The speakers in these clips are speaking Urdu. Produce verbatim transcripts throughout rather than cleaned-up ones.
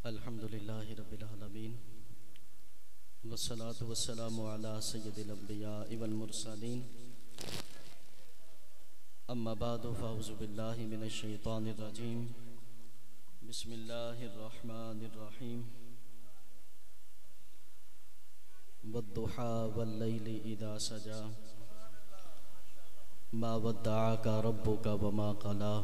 الحمد لله رب العالمين والصلاة والسلام على سيد الأنبياء والمرسلين أما بعد فأعوذ بالله من الشيطان الرجيم بسم الله الرحمن الرحيم والضحى والليل إذا سجى ما ودعك ربك وما قلى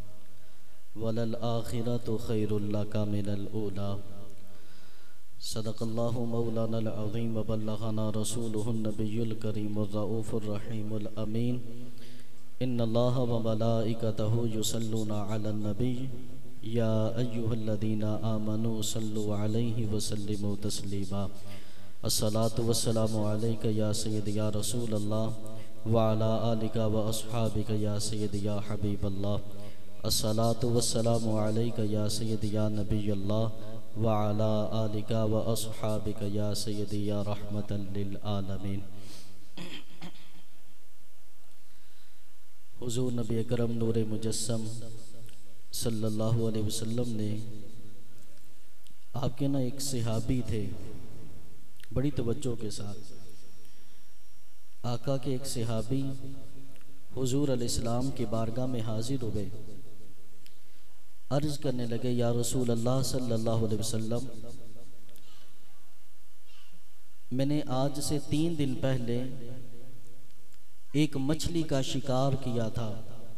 وللآخرة خير لك من الأولى صدق الله مولانا العظيم وبلغنا رسوله النبي الكريم الرؤوف الرحيم الأمين إن الله وملائكته يصلون على النبي يا أيها الذين آمنوا صلوا عليه وسلموا تسليما الصلاة والسلام عليك يا سيدي يا رسول الله وعلى آلك وأصحابك يا سيدي يا حبيب الله الصلاة والسلام عليك يا سيدي يا نبي الله وعلى آلك وأصحابك يا سيدي يا رحمة للعالمين. حضور نبی اکرم نور مجسم صلی اللہ علیہ وسلم نے آپ کے نا ایک صحابی تھے، بڑی توجہ کے ساتھ آقا کے ایک صحابی حضور علیہ السلام کی بارگاہ میں حاضر ہوئے، عرض کرنے لگے یا رسول اللہ صلی اللہ علیہ وسلم، میں نے آج سے تین دن پہلے ایک مچھلی کا شکار کیا تھا،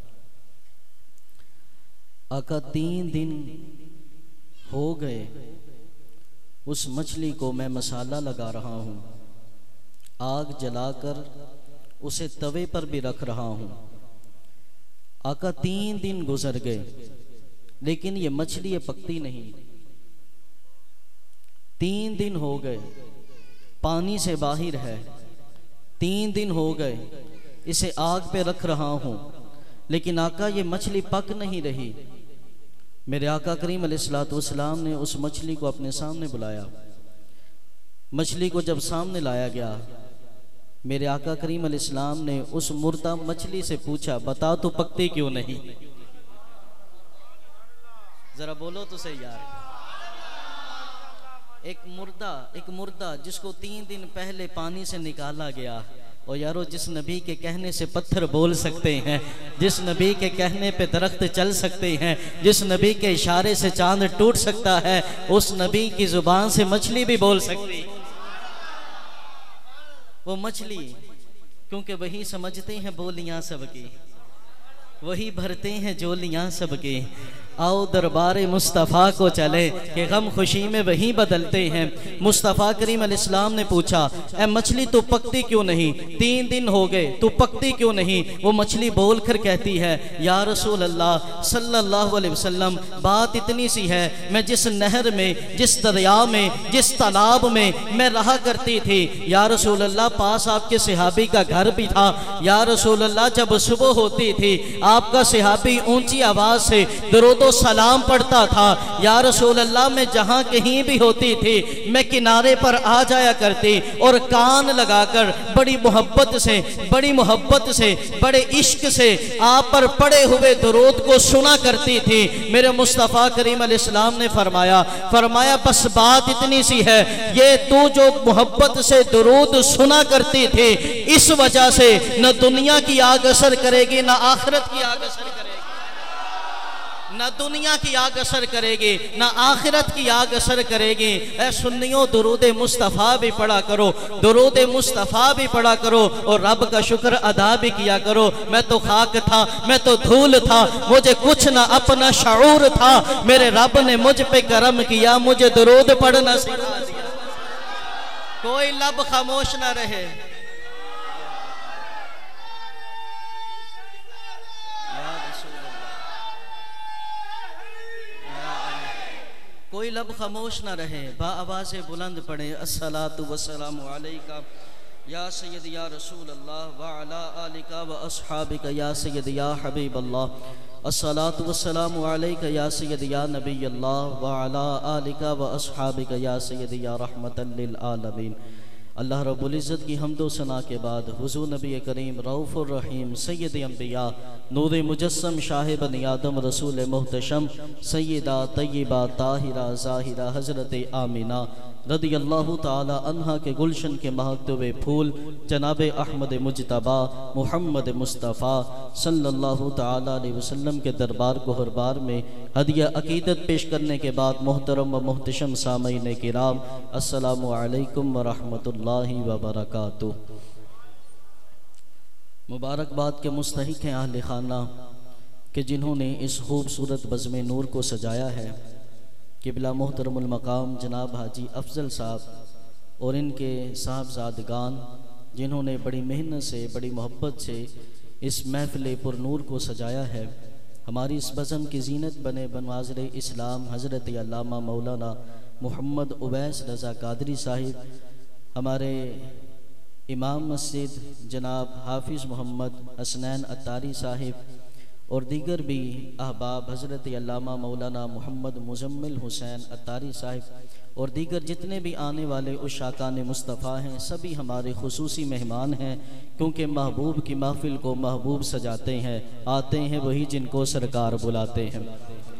آقا تین دن ہو گئے اس مچھلی کو میں مسالہ لگا رہا ہوں، آگ جلا کر اسے توے پر بھی رکھ رہا ہوں، آقا تین دن گزر گئے لیکن یہ مچھلی یہ پکتی نہیں، تین دن ہو گئے پانی سے باہر ہے، تین دن ہو گئے اسے آگ پہ رکھ رہا ہوں لیکن آقا یہ مچھلی پک نہیں رہی۔ میرے آقا کریم علیہ السلام نے اس مچھلی کو اپنے سامنے بلایا، مچھلی کو جب سامنے لایا گیا میرے آقا کریم علیہ السلام نے اس مردہ مچھلی سے پوچھا بتا تو پکتی کیوں نہیں؟ ذرا بولو تو صحیح یار، ایک مردہ ایک مردہ جس کو تین دن پہلے پانی سے نکالا گیا، اور یارو جس نبی کے کہنے سے پتھر بول سکتے ہیں، جس نبی کے کہنے پہ درخت چل سکتے ہیں، جس نبی کے اشارے سے چاند ٹوٹ سکتا ہے، اس نبی کی زبان سے مچھلی بھی بول سکتی، وہ مچھلی کیونکہ وہی سمجھتے ہیں بولیاں سب کی، وہی بھرتے ہیں جولیاں سب کی، آؤ دربار مصطفیٰ کو چلے کہ غم خوشی میں وہی بدلتے ہیں۔ مصطفیٰ کریم علیہ السلام نے پوچھا اے مچھلی تو پکتی کیوں نہیں؟ تین دن ہو گئے تو پکتی کیوں نہیں؟ وہ مچھلی بول کر کہتی ہے یا رسول اللہ صلی اللہ علیہ وسلم، بات اتنی سی ہے، میں جس نہر میں، جس دریا میں، جس تالاب میں میں رہا کرتی تھی یا رسول اللہ، پاس آپ کے صحابی کا گھر بھی تھا یا رسول اللہ، جب صبح ہوتی تھی آپ کا صحابی اونچی آواز سے درود و سلام پڑھتا تھا یا رسول اللہ، میں جہاں کہیں بھی ہوتی تھی میں کنارے پر آ جایا کرتی اور کان لگا کر بڑی محبت سے بڑی محبت سے بڑے عشق سے آپ پر پڑے ہوئے درود کو سنا کرتی تھی۔ میرے مصطفیٰ کریم علیہ السلام نے فرمایا فرمایا بس بات اتنی سی ہے، یہ تو جو محبت سے درود سنا کرتی تھی اس وجہ سے نہ دنیا کی آگ اثر کرے گی نہ آخرت کی آگ اثر کرے گی، نہ دنیا کی آگ اثر کرے گی نہ آخرت کی آگ اثر کرے گی۔ اے سنیوں، درود مصطفیٰ بھی پڑھا کرو، درود مصطفیٰ بھی پڑھا کرو اور رب کا شکر ادا بھی کیا کرو۔ میں تو خاک تھا، میں تو دھول تھا، مجھے کچھ نہ اپنا شعور تھا، میرے رب نے مجھ پہ کرم کیا، مجھے درود پڑھنا سکھا دیا۔ کوئی لب خاموش نہ رہے، کوئی لب خاموش نہ رہے، با آواز بلند پڑھیں الصلاۃ والسلام علیکہ یا سید یا رسول اللہ وعلا آلک و اصحابک یا سید یا حبیب اللہ، الصلاۃ والسلام علیکہ یا سید یا نبی اللہ وعلا آلک و اصحابک یا سید یا رحمت للعالمین۔ اللہ رب العزت کی حمد و ثنا کے بعد حضور نبی کریم رؤوف الرحیم سید انبیاء نور مجسم شاہ بنی آدم رسول محتشم سیدہ طیبہ طاہرہ ظاہرہ حضرت آمینہ رضی اللہ تعالی عنہا کے گلشن کے مہکتے ہوئے پھول جناب احمد مجتبی محمد مصطفیٰ صلی اللہ تعالی علیہ وسلم کے دربار گوہربار میں ہدیہ عقیدت پیش کرنے کے بعد محترم و محتشم سامعین کرام السلام علیکم ورحمۃ اللہ وبرکاتہ۔ مبارکباد کے مستحق ہیں اہل خانہ کہ جنہوں نے اس خوبصورت بزم نور کو سجایا ہے۔ قبلہ محترم المقام جناب حاجی افضل صاحب اور ان کے صاحبزادگان جنہوں نے بڑی محنت سے بڑی محبت سے اس محفل پر نور کو سجایا ہے۔ ہماری اس بزم کی زینت بنے بنواظر اسلام حضرت علامہ مولانا محمد اویس رضا قادری صاحب، ہمارے امام مسجد جناب حافظ محمد حسنین عطاری صاحب اور دیگر بھی احباب حضرت علامہ مولانا محمد مزمل حسین عطاری صاحب اور دیگر جتنے بھی آنے والے عشاقان مصطفیٰ ہیں، سبھی ہمارے خصوصی مہمان ہیں، کیونکہ محبوب کی محفل کو محبوب سجاتے ہیں، آتے ہیں وہی جن کو سرکار بلاتے ہیں۔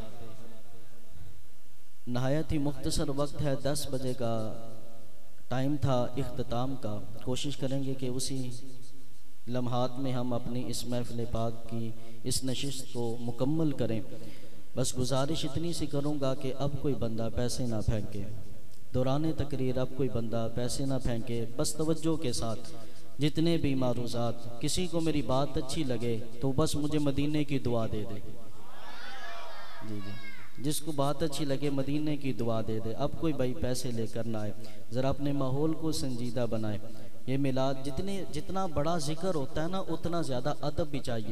نہایت ہی مختصر وقت ہے، دس بجے کا ٹائم تھا اختتام کا۔ کوشش کریں گے کہ اسی لمحات میں ہم اپنی اس محفل پاک کی اس نشست کو مکمل کریں۔ بس گزارش اتنی سی کروں گا کہ اب کوئی بندہ پیسے نہ پھینکے، دوران تقریر اب کوئی بندہ پیسے نہ پھینکے، بس توجہ کے ساتھ جتنے بھی معروضات، کسی کو میری بات اچھی لگے تو بس مجھے مدینے کی دعا دے دے، جی جی جس کو بات اچھی لگے مدینے کی دعا دے دے۔ اب کوئی بھائی پیسے لے کر نہ آئے، ذرا اپنے ماحول کو سنجیدہ بنائے۔ یہ میلاد جتنے جتنا بڑا ذکر ہوتا ہے نا اتنا زیادہ ادب بھی چاہیے،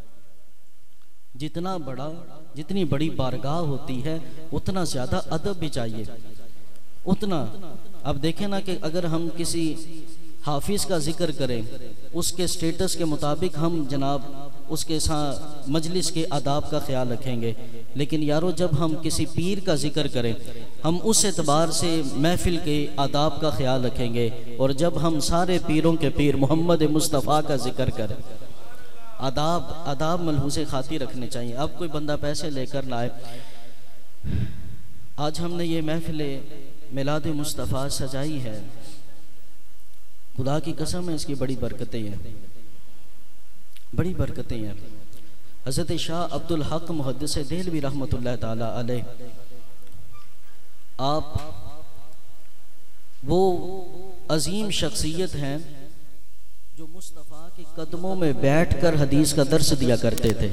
جتنا بڑا جتنی بڑی بارگاہ ہوتی ہے اتنا زیادہ ادب بھی چاہیے، اتنا۔ اب دیکھیں نا کہ اگر ہم کسی حافظ کا ذکر کریں اس کے سٹیٹس کے مطابق ہم جناب اس کے ساتھ مجلس کے آداب کا خیال رکھیں گے، لیکن یارو جب ہم کسی پیر کا ذکر کریں ہم اس اعتبار سے محفل کے آداب کا خیال رکھیں گے، اور جب ہم سارے پیروں کے پیر محمد مصطفیٰ کا ذکر کریں آداب آداب ملحوظ خاطر رکھنے چاہیے۔ اب کوئی بندہ پیسے لے کر نہ آئے۔ آج ہم نے یہ محفل میلاد مصطفیٰ سجائی ہے، خدا کی قسم ہے اس کی بڑی برکتیں ہیں، بڑی برکتیں ہیں۔ حضرت شاہ عبد الحق محدث دہلوی رحمۃ اللہ تعالی علیہ، آپ وہ عظیم شخصیت ہیں جو مصطفیٰ کے قدموں میں بیٹھ کر حدیث کا درس دیا کرتے تھے۔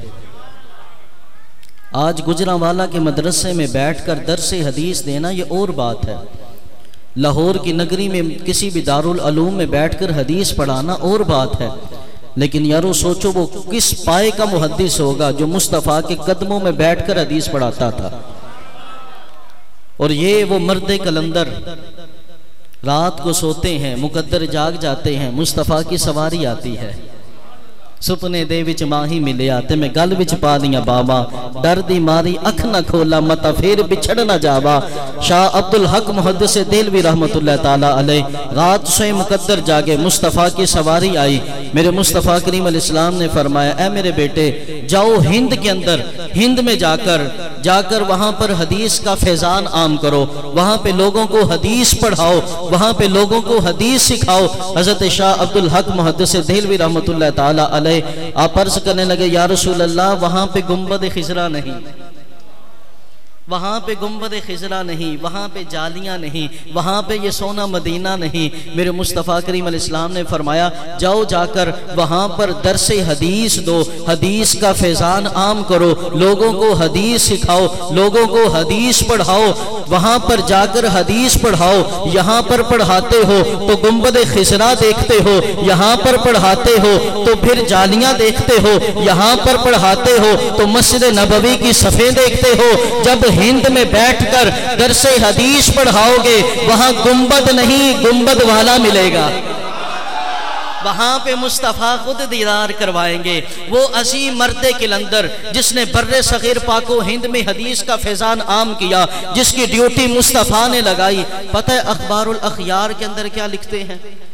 آج گجرانوالہ کے مدرسے میں بیٹھ کر درس حدیث دینا یہ اور بات ہے، لاہور کی نگری میں کسی بھی دارالعلوم میں بیٹھ کر حدیث پڑھانا اور بات ہے، لیکن یارو سوچو وہ کس پائے کا محدث ہوگا جو مصطفیٰ کے قدموں میں بیٹھ کر حدیث پڑھاتا تھا۔ اور یہ وہ مرد کلندر رات کو سوتے ہیں، مقدر جاگ جاتے ہیں، مصطفیٰ کی سواری آتی ہے، سپنے دے وچ ماہی ملیا تے میں گل وچ پا دیاں باوا، ڈر دی ماری اکھ نہ کھولا متا پھر بچھڑ نہ جاوا۔ شاہ عبد الحق محدث دہلوی رحمۃ اللہ تعالی علیہ رات سوئے مقدر جاگے، مصطفیٰ کی سواری آئی، میرے مصطفیٰ کریم علیہ السلام نے فرمایا اے میرے بیٹے جاؤ ہند کے اندر، ہند میں جا کر جا کر وہاں پر حدیث کا فیضان عام کرو، وہاں پہ لوگوں کو حدیث پڑھاؤ، وہاں پہ لوگوں کو حدیث سکھاؤ۔ حضرت شاہ عبد الحق محدث دہلوی رحمۃ اللہ تعالی علیہ آپ عرض کرنے لگے یا رسول اللہ وہاں پہ گنبد خضرا نہیں، وہاں پہ گنبد خضرا نہیں، وہاں پہ جالیاں نہیں، وہاں پہ یہ سونا مدینہ نہیں۔ میرے مصطفیٰ کریم علیہ السلام نے فرمایا جاؤ جا کر وہاں پر درس حدیث دو، حدیث کا فیضان عام کرو، لوگوں کو حدیث سکھاؤ، لوگوں کو حدیث پڑھاؤ، وہاں پر جا کر حدیث پڑھاؤ۔ یہاں پر پڑھاتے ہو تو گنبد خضرا دیکھتے ہو، یہاں پر پڑھاتے ہو تو پھر جالیاں دیکھتے ہو، یہاں پر پڑھاتے ہو تو مسجد نبوی کی صفیں دیکھتے ہو۔ جب ہند میں بیٹھ کر درس حدیث پڑھاؤ گے وہاں گنبد نہیں گنبد والا ملے گا، وہاں پہ مصطفیٰ خود دیدار کروائیں گے۔ وہ عظیم مرد کلندر جس نے بر صغیر پاک و ہند میں حدیث کا فیضان عام کیا، جس کی ڈیوٹی مصطفیٰ نے لگائی، پتہ ہے اخبار الاخیار کے اندر کیا لکھتے ہیں؟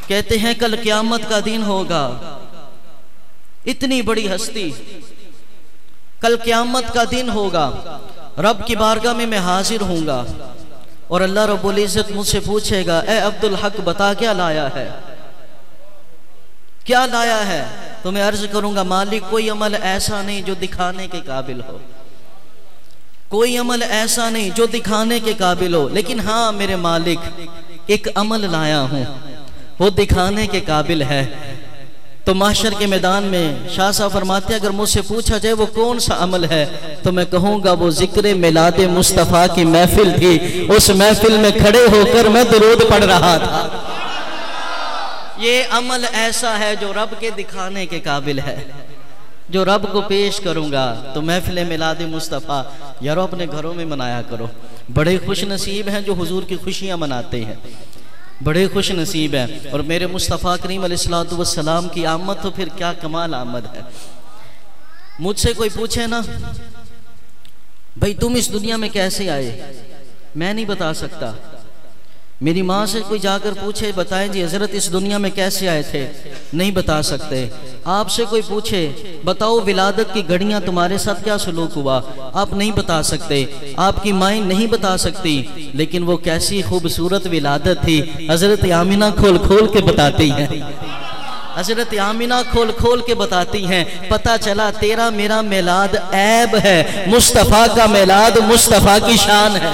کہتے ہیں کل قیامت کا دن ہوگا، اتنی بڑی ہستی، کل قیامت کا دن ہوگا، رب کی بارگاہ میں میں حاضر ہوں گا اور اللہ رب العزت مجھ سے پوچھے گا اے عبدالحق بتا کیا لایا ہے، کیا لایا ہے؟ تو میں عرض کروں گا مالک کوئی عمل ایسا نہیں جو دکھانے کے قابل ہو، کوئی عمل ایسا نہیں جو دکھانے کے قابل ہو، لیکن ہاں میرے مالک ایک عمل لایا ہوں وہ دکھانے کے قابل ہے۔ تو محشر کے میدان میں شاہ صاحب فرماتے ہیں اگر مجھ سے پوچھا جائے وہ کون سا عمل ہے تو میں کہوں گا وہ ذکر میلاد مصطفیٰ کی محفل تھی، اس محفل میں کھڑے ہو کر میں درود پڑھ رہا تھا۔ یہ عمل ایسا ہے جو رب کے دکھانے کے قابل ہے، جو رب کو پیش کروں گا۔ تو محفل میلاد مصطفیٰ یارو اپنے گھروں میں منایا کرو، بڑے خوش نصیب ہیں جو حضور کی خوشیاں مناتے ہیں، بڑے خوش نصیب ہیں۔ اور میرے مصطفیٰ کریم علیہ الصلوۃ والسلام کی آمد تو پھر کیا کمال آمد ہے۔ مجھ سے کوئی پوچھے نا بھائی تم اس دنیا میں کیسے آئے، میں نہیں بتا سکتا۔ میری ماں سے کوئی جا کر پوچھے بتائیں جی حضرت اس دنیا میں کیسے آئے تھے، نہیں بتا سکتے۔ آپ سے کوئی پوچھے بتاؤ ولادت کی گھڑیاں تمہارے ساتھ کیا سلوک ہوا، آپ نہیں بتا سکتے۔ آپ کی مائیں نہیں بتا سکتی، لیکن وہ کیسی خوبصورت ولادت تھی حضرت آمینہ کھول کھول کے بتاتی ہیں، حضرت آمینہ کھول کھول کے بتاتی ہیں۔ پتہ چلا تیرا میرا میلاد عیب ہے، مصطفیٰ کا میلاد مصطفیٰ کی شان ہے۔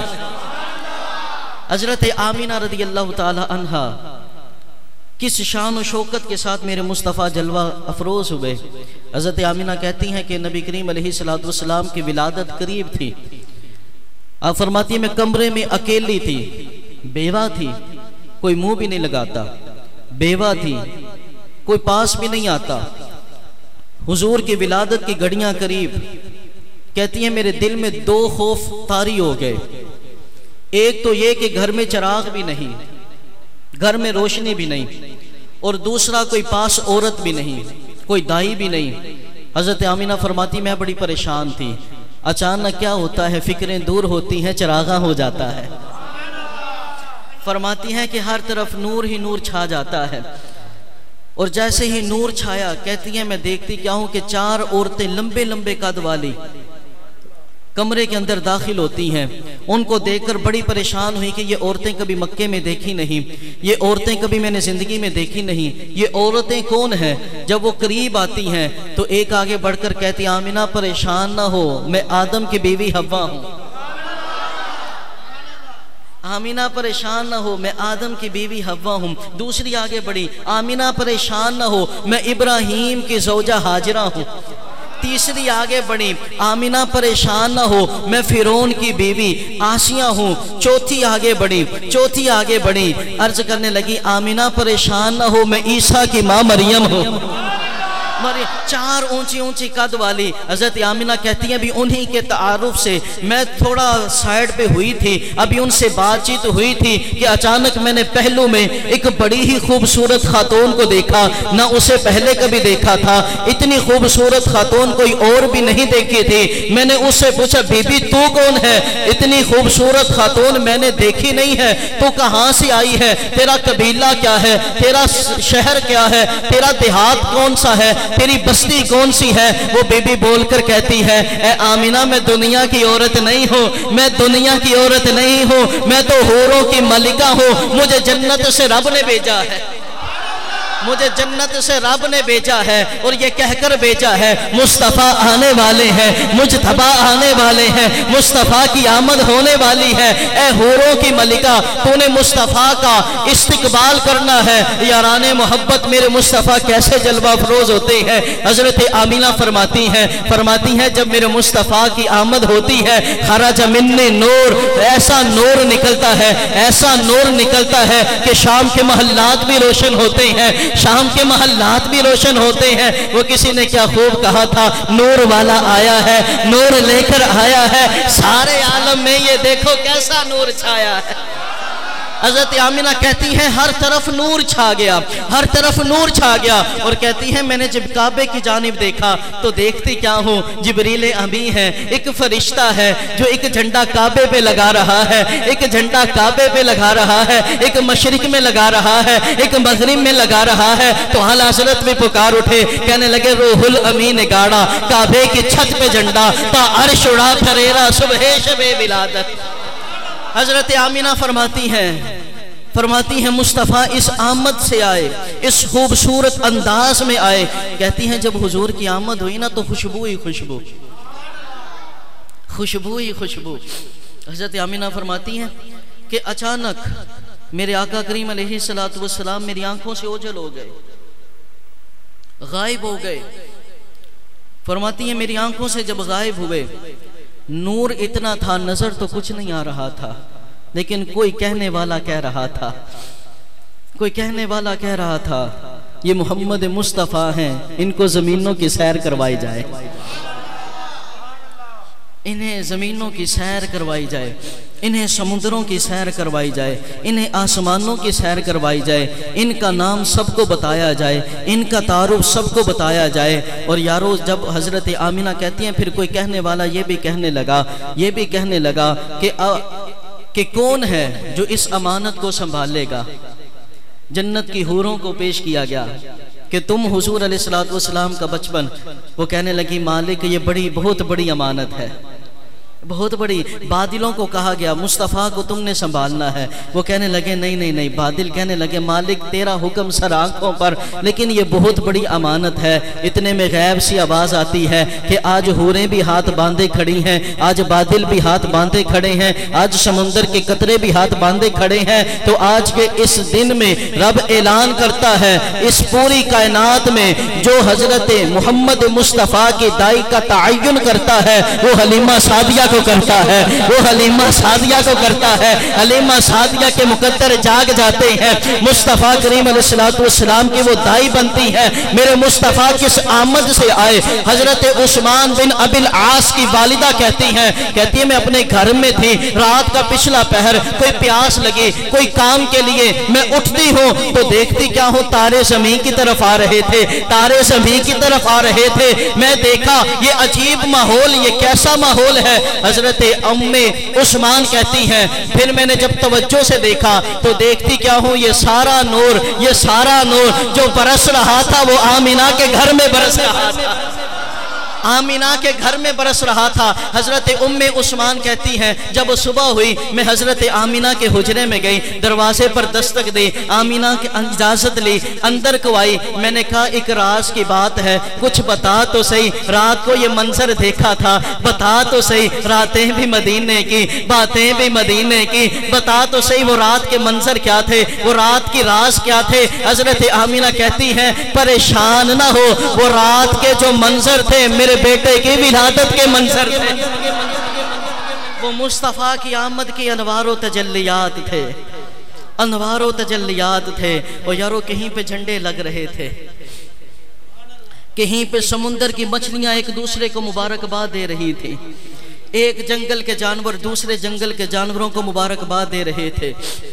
حضرت آمینہ رضی اللہ تعالی عنہا کس شان و شوکت کے ساتھ میرے مصطفیٰ جلوہ افروز ہوئے۔ حضرت آمینہ کہتی ہیں کہ نبی کریم علیہ السلام کی ولادت قریب تھی۔ آپ فرماتی ہیں میں کمرے میں اکیلی تھی، بیوہ تھی، کوئی منہ بھی نہیں لگاتا، بیوہ تھی، کوئی پاس بھی نہیں آتا۔ حضور کی ولادت کی گھڑیاں قریب، کہتی ہیں میرے دل میں دو خوف طاری ہو گئے۔ ایک تو یہ کہ گھر میں چراغ بھی نہیں، گھر میں روشنی بھی نہیں، اور دوسرا کوئی پاس عورت بھی نہیں، کوئی دائی بھی نہیں۔ حضرت آمینہ فرماتی میں بڑی پریشان تھی۔ اچانک کیا ہوتا ہے، فکریں دور ہوتی ہیں، چراغاں ہو جاتا ہے۔ فرماتی ہیں کہ ہر طرف نور ہی نور چھا جاتا ہے، اور جیسے ہی نور چھایا کہتی ہیں میں دیکھتی کیا ہوں کہ چار عورتیں لمبے لمبے قد والی کمرے کے اندر داخل ہوتی ہیں۔ ان کو دیکھ کر بڑی پریشان ہوئی کہ یہ عورتیں کبھی مکے میں دیکھی نہیں، یہ عورتیں کبھی میں نے زندگی میں دیکھی نہیں، یہ عورتیں کون ہیں؟ جب وہ قریب آتی ہیں تو ایک آگے بڑھ کر کہتی آمینہ پریشان نہ ہو، میں آدم کی بیوی حوا ہوں۔ آمینہ پریشان نہ ہو، میں آدم کی بیوی حوا ہوں۔ دوسری آگے بڑھی، آمینہ پریشان نہ ہو، میں ابراہیم کی زوجہ ہاجرہ ہوں۔ تیسری آگے بڑھی، آمینہ پریشان نہ ہو، میں فرعون کی بیوی آسیہ ہوں۔ چوتھی آگے بڑھی، چوتھی آگے بڑھی، عرض کرنے لگی آمینہ پریشان نہ ہو، میں عیسیٰ کی ماں مریم ہوں۔ چار اونچی اونچی قد والی حضرت آمینہ کہتی ہیں بھی انہی کے تعارف سے میں تھوڑا سائیڈ پہ ہوئی تھی، ابھی ان سے بات چیت ہوئی تھی کہ اچانک میں نے پہلو میں ایک بڑی ہی خوبصورت خاتون کو دیکھا، نہ اسے پہلے کبھی دیکھا تھا، اتنی خوبصورت خاتون کوئی اور بھی نہیں دیکھی تھی۔ میں نے اس سے پوچھا بی بی تو کون ہے؟ اتنی خوبصورت خاتون میں نے دیکھی نہیں ہے، تو کہاں سے آئی ہے؟ تیرا قبیلہ کیا ہے؟ تیرا شہر کیا ہے؟ تیرا دیہات کون سا ہے؟ تیری بستی کون سی ہے؟ وہ بی بی بول کر کہتی ہے اے آمینہ میں دنیا کی عورت نہیں ہوں، میں دنیا کی عورت نہیں ہوں، میں تو حوروں کی ملکہ ہوں، مجھے جنت سے رب نے بھیجا ہے، مجھے جنت سے رب نے بھیجا ہے، اور یہ کہہ کر بھیجا ہے مصطفیٰ آنے والے ہیں، مجتبیٰ آنے والے ہیں، مصطفیٰ کی آمد ہونے والی ہے۔ اے حوروں کی ملکہ تو نے مصطفیٰ کا استقبال کرنا ہے۔ یاران محبت میرے مصطفیٰ کیسے جلوہ افروز ہوتے ہیں۔ حضرت آمینہ فرماتی ہیں فرماتی ہیں جب میرے مصطفیٰ کی آمد ہوتی ہے خرج من نور، ایسا نور نکلتا ہے، ایسا نور نکلتا ہے کہ شام کے محلات بھی روشن ہوتے ہیں، شام کے محلات بھی روشن ہوتے ہیں۔ وہ کسی نے کیا خوب کہا تھا، نور والا آیا ہے، نور لے کر آیا ہے، سارے عالم میں یہ دیکھو کیسا نور چھایا ہے۔ حضرت آمینہ کہتی ہیں ہر طرف نور چھا گیا، ہر طرف نور چھا گیا، اور کہتی ہیں میں نے جب کعبے کی جانب دیکھا تو دیکھتی کیا ہوں، جبریل امی ہے، ایک فرشتہ ہے جو ایک جھنڈا کعبے پہ لگا رہا ہے، ایک جھنڈا کعبے پہ لگا رہا ہے، ایک مشرق میں لگا رہا ہے، ایک مغرب میں لگا رہا ہے۔ تو اعلیٰ حضرت بھی پکار اٹھے، کہنے لگے روح الامین گاڑا کعبے کی چھت پہ جھنڈا تا عرش اڑا پھریرا صبح شب ولادت۔ حضرت آمینہ فرماتی ہیں فرماتی ہیں مصطفیٰ اس آمد سے آئے، اس خوبصورت انداز میں آئے۔ کہتی ہیں جب حضور کی آمد ہوئی نا تو خوشبو ہی خوشبو، خوشبو ہی خوشبو۔ حضرت آمینہ فرماتی ہیں کہ اچانک میرے آقا کریم علیہ السلام میری آنکھوں سے اوجھل ہو گئے، غائب ہو گئے۔ فرماتی ہیں میری آنکھوں سے جب غائب ہوئے، نور اتنا تھا نظر تو کچھ نہیں آ رہا تھا، لیکن کوئی کہنے والا کہہ رہا تھا، کوئی کہنے والا کہہ رہا تھا یہ محمد مصطفیٰ ہیں، ان کو زمینوں کی سیر کروائی جائے، انہیں زمینوں کی سیر کروائی جائے، انہیں سمندروں کی سیر کروائی جائے، انہیں آسمانوں کی سیر کروائی جائے، ان کا نام سب کو بتایا جائے، ان کا تعارف سب کو بتایا جائے۔ اور یارو جب حضرت آمینہ کہتی ہیں پھر کوئی کہنے والا یہ بھی کہنے لگا یہ بھی کہنے لگا کہ کہ کون ہے جو اس امانت کو سنبھالے گا۔ جنت کی حوروں کو پیش کیا گیا کہ تم حضور علیہ السلام کا بچپن، وہ کہنے لگی مالک یہ بڑی بہت بڑی امانت ہے، بہت بڑی۔ بادلوں کو کہا گیا مصطفیٰ کو تم نے سنبھالنا ہے، وہ کہنے لگے نہیں نہیں نہیں۔ بادل کہنے لگے مالک تیرا حکم سر آنکھوں پر، لیکن یہ بہت بڑی امانت ہے۔ اتنے میں غیب سی آواز آتی ہے کہ آج حوریں بھی ہاتھ باندھے کھڑی ہیں، آج بادل بھی ہاتھ باندھے کھڑے ہیں، آج سمندر کے قطرے بھی ہاتھ باندھے کھڑے ہیں۔ تو آج کے اس دن میں رب اعلان کرتا ہے اس پوری کائنات میں جو حضرت محمد مصطفیٰ کی دائی کا تعین کرتا ہے وہ حلیمہ سعدیہ کو کرتا ہے، وہ حلیمہ سعدیہ کو کرتا ہے۔ حلیمہ سعدیہ کے مقدر جاگ جاتے ہیں، مصطفیٰ کریم علیہ السلام کی وہ دائی بنتی ہے۔ میرے مصطفیٰ کس آمد سے آئے؟ حضرت عثمان بن ابی العاص کی والدہ کہتی ہیں کہتی ہیں میں اپنے گھر میں تھی، رات کا پچھلا پہر، کوئی پیاس لگی، کوئی کام کے لیے میں اٹھتی ہوں تو دیکھتی کیا ہوں تارے زمین کی طرف آ رہے تھے، تارے زمین کی طرف آ رہے تھے۔ میں دیکھا یہ عجیب ماحول، یہ کیسا ماحول ہے؟ حضرت ام عثمان کہتی ہیں پھر میں نے جب توجہ سے دیکھا تو دیکھتی کیا ہوں یہ سارا نور، یہ سارا نور جو برس رہا تھا وہ آمینہ کے گھر میں برس رہا تھا، آمینہ کے گھر میں برس رہا تھا۔ حضرت ام عثمان کہتی ہیں جب صبح ہوئی میں حضرت آمینہ کے حجرے میں گئی، دروازے پر دستک دی، آمینہ کی اجازت لی، اندر کو آئی۔ میں نے کہا ایک راز کی بات ہے، کچھ بتا تو صحیح، رات کو یہ منظر دیکھا تھا، بتا تو صحیح، راتیں بھی مدینے کی، باتیں بھی مدینے کی، بتا تو صحیح وہ رات کے منظر کیا تھے، وہ رات کی راز کیا تھے؟ حضرت آمینہ کہتی ہیں پریشان نہ ہو، وہ رات کے جو منظر تھے میرے بیٹے کی ولادت کے منظر تھے، وہ مصطفیٰ کی آمد کی انوار و تجلیات تھے، انوار و تجلیات تھے۔ اور یارو کہیں پہ جھنڈے لگ رہے تھے، کہیں پہ سمندر کی مچھلیاں ایک دوسرے کو مبارکباد دے رہی تھی، ایک جنگل کے جانور دوسرے جنگل کے جانوروں کو مبارکباد دے رہے تھے۔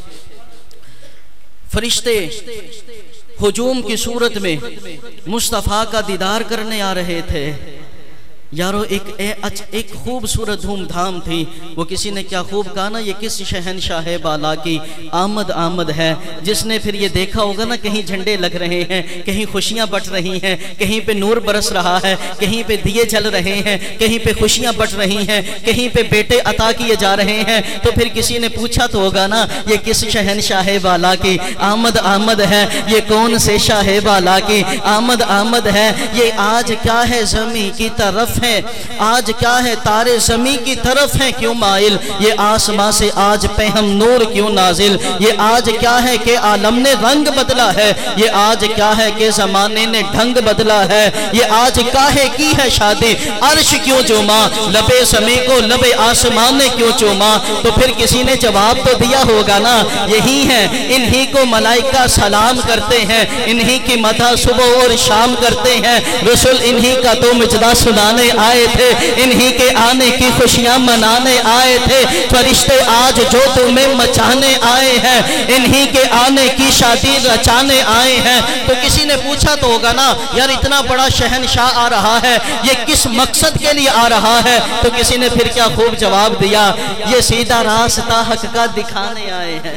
فرشتے ہجوم کی صورت میں مصطفیٰ کا دیدار کرنے آ رہے تھے۔ یارو ایک ایک خوبصورت دھوم دھام تھی۔ وہ کسی نے کیا خوب کہا نا یہ کس شہنشاہ بالا کی آمد آمد ہے، جس نے پھر یہ دیکھا ہوگا نا کہیں جھنڈے لگ رہے ہیں، کہیں خوشیاں بٹ رہی ہیں، کہیں پہ نور برس رہا ہے، کہیں پہ دیے جل رہے ہیں، کہیں پہ خوشیاں بٹ رہی ہیں، کہیں پہ بیٹے عطا کیے جا رہے ہیں، تو پھر کسی نے پوچھا تو ہوگا نا یہ کس شہنشاہ بالا کی آمد آمد ہے، یہ کون سے شاہ بالا کی آمد آمد ہے؟ یہ آج کیا ہے زمین کی طرف ہے، آج کیا ہے تارے زمین کی طرف ہیں کیوں مائل، یہ آسماں سے آج پہ ہم نور کیوں نازل، یہ آج کیا ہے کہ عالم نے رنگ بدلا ہے، یہ آج کیا ہے کہ زمانے نے ڈھنگ بدلا ہے، یہ آج کاہے کی ہے شادی عرش کیوں چوما، لبے زمین کو لبے آسمان نے کیوں چوما؟ تو پھر کسی نے جواب تو دیا ہوگا نا یہی ہے، انہی کو ملائکہ سلام کرتے ہیں، انہی کی مدح صبح اور شام کرتے ہیں، رسول انہی کا تو مجدہ سنانے آئے تھے، انہی کے آنے کی خوشیاں منانے آئے تھے، فرشتے آج جو تمہیں مچانے آئے ہیں، انہی کے آنے کی شادی رچانے آئے ہیں۔ تو کسی نے پوچھا تو ہوگا نا یار اتنا بڑا شہنشاہ آ رہا ہے، یہ کس مقصد کے لیے آ رہا ہے؟ تو کسی نے پھر کیا خوب جواب دیا، یہ سیدھا راستہ حق کا دکھانے آئے ہیں،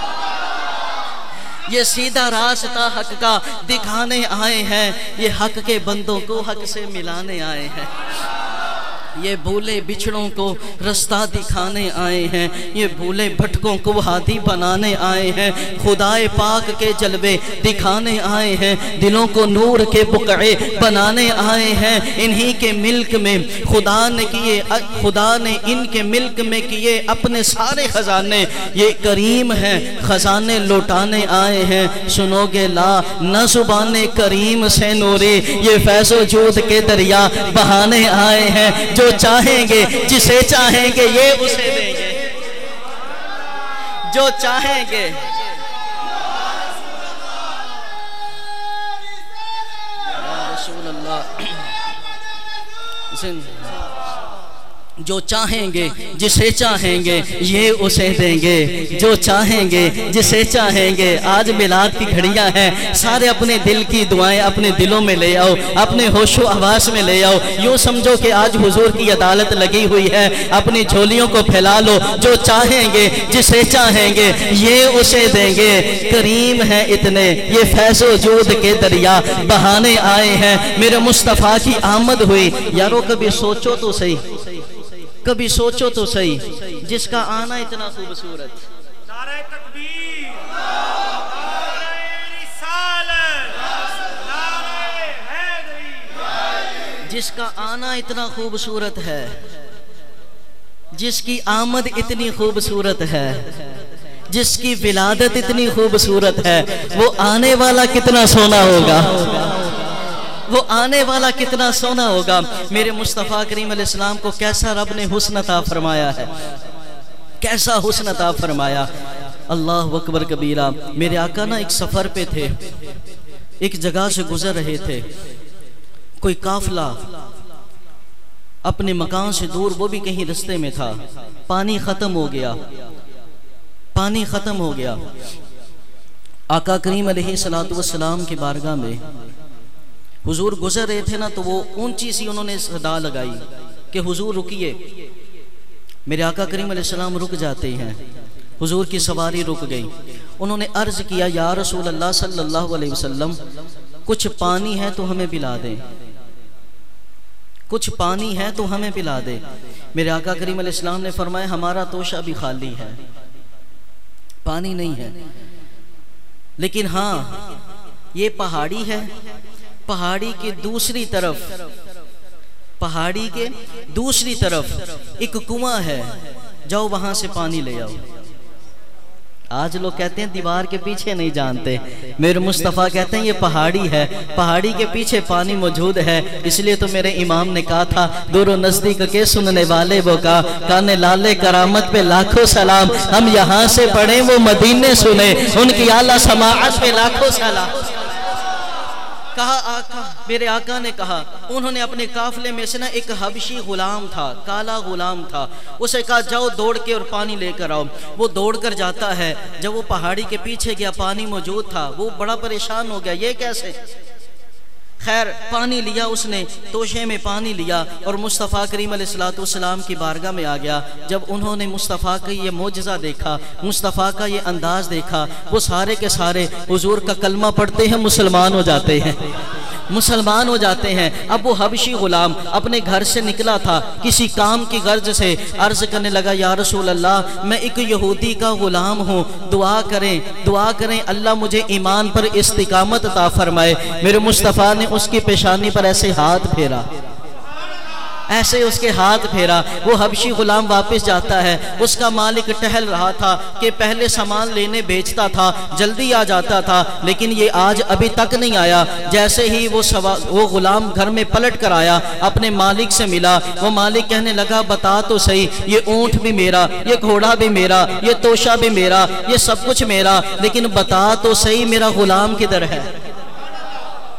یہ سیدھا راستہ حق کا دکھانے آئے ہیں، یہ حق کے بندوں کو حق سے ملانے آئے ہیں، یہ بھولے بچھڑوں کو رستہ دکھانے آئے ہیں، یہ بھولے بھٹکوں کو ہادی بنانے آئے ہیں، خدائے پاک کے جلوے دکھانے آئے ہیں، دلوں کو نور کے بقعے بنانے آئے ہیں، انہی کے ملک میں خدا نے کیے خدا نے ان کے ملک میں کیے اپنے سارے خزانے، یہ کریم ہیں خزانے لوٹانے آئے ہیں۔ سنو گے لا نہ زبان کریم سے نوری، یہ فیض و جود کے دریا بہانے آئے ہیں، جو چاہیں گے جسے چاہیں گے یہ اسے دیں گے، جو چاہیں گے یا رسول اللہ جو چاہیں گے جسے چاہیں گے یہ اسے دیں گے، جو چاہیں گے جسے چاہیں گے۔ آج میلاد کی گھڑیاں ہیں، سارے اپنے دل کی دعائیں اپنے دلوں میں لے آؤ، اپنے ہوش و حواس میں لے آؤ، یوں سمجھو کہ آج حضور کی عدالت لگی ہوئی ہے، اپنی جھولیوں کو پھیلا لو، جو چاہیں گے جسے چاہیں گے یہ اسے دیں گے، کریم ہیں اتنے یہ فیض و جود کے دریا بہانے آئے ہیں۔ میرے مصطفیٰ کی آمد ہوئی، یارو کبھی سوچو تو صحیح، کبھی سوچو تو صحیح، جس کا آنا اتنا خوبصورت، نعرہ تکبیر، نعرہ رسالت، نعرہ حیدری، جس کا آنا اتنا خوبصورت ہے، جس کی آمد اتنی خوبصورت ہے، جس کی ولادت اتنی خوبصورت ہے، وہ آنے والا کتنا سونا ہوگا، وہ آنے والا کتنا سونا ہوگا۔ میرے مصطفیٰ کریم علیہ السلام کو کیسا رب نے حسن عطا فرمایا ہے، کیسا حسن عطا فرمایا، اللہ اکبر کبیرہ۔ میرے آقا نا ایک سفر پہ تھے، ایک جگہ سے گزر رہے تھے، کوئی قافلہ اپنے مکان سے دور، وہ بھی کہیں رستے میں تھا، پانی ختم ہو گیا، پانی ختم ہو گیا۔ آقا کریم علیہ السلام کی بارگاہ میں حضور گزر رہے تھے نا، تو وہ اونچی سی انہوں نے صدا لگائی کہ حضور رکیے۔ میرے آقا کریم علیہ السلام رک جاتے ہیں، حضور کی سواری رک گئی، انہوں نے عرض کیا یا رسول اللہ صلی اللہ علیہ وسلم کچھ پانی ہے تو ہمیں پلا دیں، کچھ پانی ہے تو ہمیں پلا دیں۔ میرے آقا کریم علیہ السلام نے فرمایا ہمارا توشہ بھی خالی ہے، پانی نہیں ہے، لیکن ہاں یہ پہاڑی ہے، پہاڑی کے دوسری طرف پہاڑی کے دوسری طرف ایک کنواں ہے، جاؤ وہاں سے پانی لے آؤ۔ آج لوگ کہتے ہیں دیوار کے پیچھے نہیں جانتے، میرے مصطفیٰ کہتے ہیں یہ پہاڑی ہے، پہاڑی کے پیچھے پانی موجود ہے، اس لیے تو میرے امام نے کہا تھا دور و نزدیک کے سننے والے وہ کا کانے لالے کرامت پہ لاکھوں سلام، ہم یہاں سے پڑھیں وہ مدینے سنیں، ان کی اعلیٰ سماعت پہ لاکھوں سلام۔ کہا آقا، میرے آقا نے کہا، انہوں نے اپنے قافلے میں سے نا ایک حبشی غلام تھا، کالا غلام تھا، اسے کہا جاؤ دوڑ کے اور پانی لے کر آؤ۔ وہ دوڑ کر جاتا ہے، جب وہ پہاڑی کے پیچھے گیا پانی موجود تھا، وہ بڑا پریشان ہو گیا یہ کیسے؟ خیر پانی لیا اس نے، توشے میں پانی لیا اور مصطفیٰ کریم علیہ السلام کی بارگاہ میں آ گیا۔ جب انہوں نے مصطفیٰ کا یہ معجزہ دیکھا، مصطفیٰ کا یہ انداز دیکھا، وہ سارے کے سارے حضور کا کلمہ پڑھتے ہیں، مسلمان ہو جاتے ہیں، مسلمان ہو جاتے ہیں۔ اب وہ حبشی غلام اپنے گھر سے نکلا تھا کسی کام کی غرض سے، عرض کرنے لگا یا رسول اللہ میں ایک یہودی کا غلام ہوں، دعا کریں دعا کریں اللہ مجھے ایمان پر استقامت عطا فرمائے۔ میرے مصطفیٰ نے اس کی پیشانی پر ایسے ہاتھ پھیرا، ایسے اس کے ہاتھ پھیرا، وہ حبشی غلام واپس جاتا ہے۔ اس کا مالک ٹہل رہا تھا کہ پہلے سامان لینے بیچتا تھا، جلدی آ جاتا تھا، لیکن یہ آج ابھی تک نہیں آیا۔ جیسے ہی وہ وہ غلام گھر میں پلٹ کر آیا، اپنے مالک سے ملا، وہ مالک کہنے لگا بتا تو صحیح، یہ اونٹ بھی میرا، یہ گھوڑا بھی میرا، یہ توشہ بھی میرا، یہ سب کچھ میرا، لیکن بتا تو صحیح میرا غلام کدھر ہے؟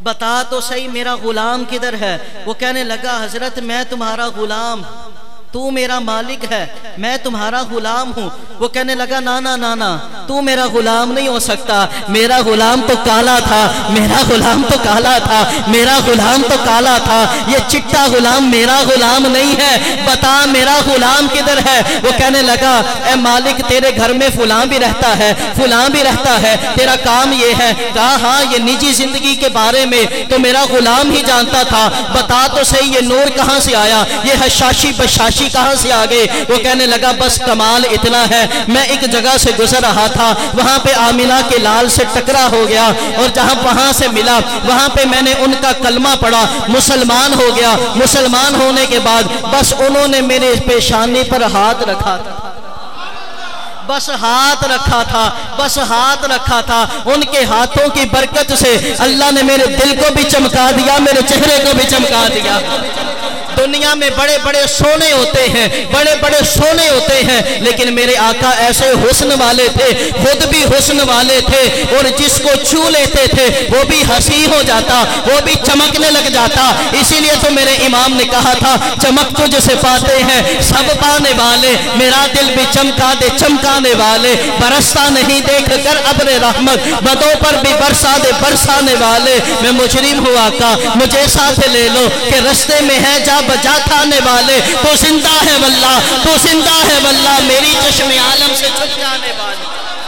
بتا تو صحیح میرا غلام کدھر ہے؟ وہ کہنے لگا حضرت میں تمہارا غلام، تو میرا مالک ہے، میں تمہارا غلام ہوں۔ وہ کہنے لگا نا نا نا نا تو میرا غلام نہیں ہو سکتا، میرا غلام تو کالا تھا، میرا غلام تو کالا تھا، میرا غلام تو کالا تھا، یہ چٹا غلام میرا غلام نہیں ہے، بتا میرا غلام کدھر ہے؟ وہ کہنے لگا اے مالک تیرے گھر میں فلاں بھی رہتا ہے، فلاں بھی رہتا ہے، تیرا کام یہ ہے؟ کہا ہاں یہ نجی زندگی کے بارے میں تو میرا غلام ہی جانتا تھا، بتا تو صحیح یہ نور کہاں سے آیا، یہ حشاشی بشاشی کہاں سے آگے؟ وہ کہنے لگا بس کمال اتنا ہے، میں ایک جگہ سے گزر رہا تھا، وہاں پہ آمینہ کے لال سے ٹکرا ہو گیا، اور جہاں وہاں سے ملا وہاں پہ میں نے ان کا کلمہ پڑھا، مسلمان ہو گیا، مسلمان ہونے کے بعد بس انہوں نے میرے پیشانی پر ہاتھ رکھا تھا، بس ہاتھ رکھا تھا، بس ہاتھ رکھا تھا، ان کے ہاتھوں کی برکت سے اللہ نے میرے دل کو بھی چمکا دیا، میرے چہرے کو بھی چمکا دیا۔ دنیا میں بڑے بڑے سونے ہوتے ہیں، بڑے بڑے سونے ہوتے ہیں، لیکن میرے آقا ایسے حسن والے تھے، خود بھی حسن والے تھے، اور جس کو چھو لیتے تھے وہ بھی ہنسی ہو جاتا، وہ بھی چمکنے لگ جاتا۔ اسی لیے تو میرے امام نے کہا تھا چمک تجھ سے پاتے ہیں سب پانے والے، میرا دل بھی چمکا دے چمکانے والے، برستا نہیں دیکھ کر ابر رحمت، بدوں پر بھی برسا دے برسانے والے۔ میں مجرم ہوا کا مجھے ساتھ لے لو کہ رستے میں ہے جا بجا کھانے والے، تو زندہ ہے واللہ تو زندہ ہے واللہ، میری چشم عالم سے چھپ جانے والے۔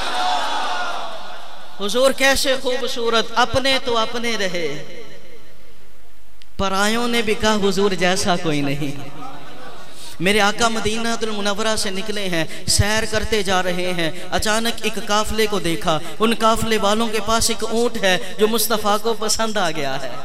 حضور کیسے خوبصورت، اپنے تو اپنے رہے، پرایوں نے بھی کہا حضور جیسا کوئی نہیں۔ میرے آقا مدینہ المنورہ سے نکلے ہیں، سیر کرتے جا رہے ہیں، اچانک ایک قافلے کو دیکھا، ان قافلے والوں کے پاس ایک اونٹ ہے جو مصطفیٰ کو پسند آ گیا ہے،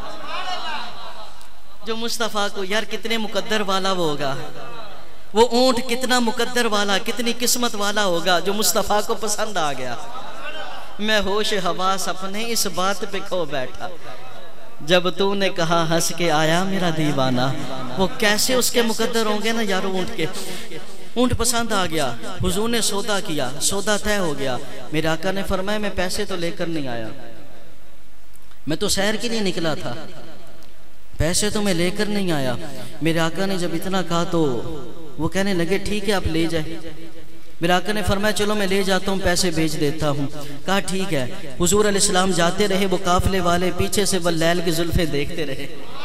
جو مصطفیٰ کو، یار کتنے مقدر والا وہ ہوگا، وہ اونٹ کتنا مقدر والا، کتنی قسمت والا ہوگا جو مصطفیٰ کو پسند آ گیا۔ میں ہوش حواس اپنے اس بات پہ کھو بیٹھا، جب تو نے کہا ہنس کے آیا میرا دیوانہ، وہ کیسے اس کے مقدر ہوں گے نا یارو اونٹ کے۔ اونٹ پسند آ گیا، حضور نے سودا کیا، سودا طے ہو گیا۔ میرے آقا نے فرمایا میں پیسے تو لے کر نہیں آیا، میں تو سیر کے لیے نکلا تھا، پیسے تو میں لے کر نہیں آیا۔ میرے آقا نے جب اتنا کہا تو وہ کہنے لگے ٹھیک ہے آپ لے جائیں۔ میرے آقا نے فرمایا چلو میں لے جاتا ہوں، پیسے بھیج دیتا ہوں۔ کہا ٹھیک ہے۔ حضور علیہ السلام جاتے رہے، وہ قافلے والے پیچھے سے واللیل کی زلفیں دیکھتے رہے،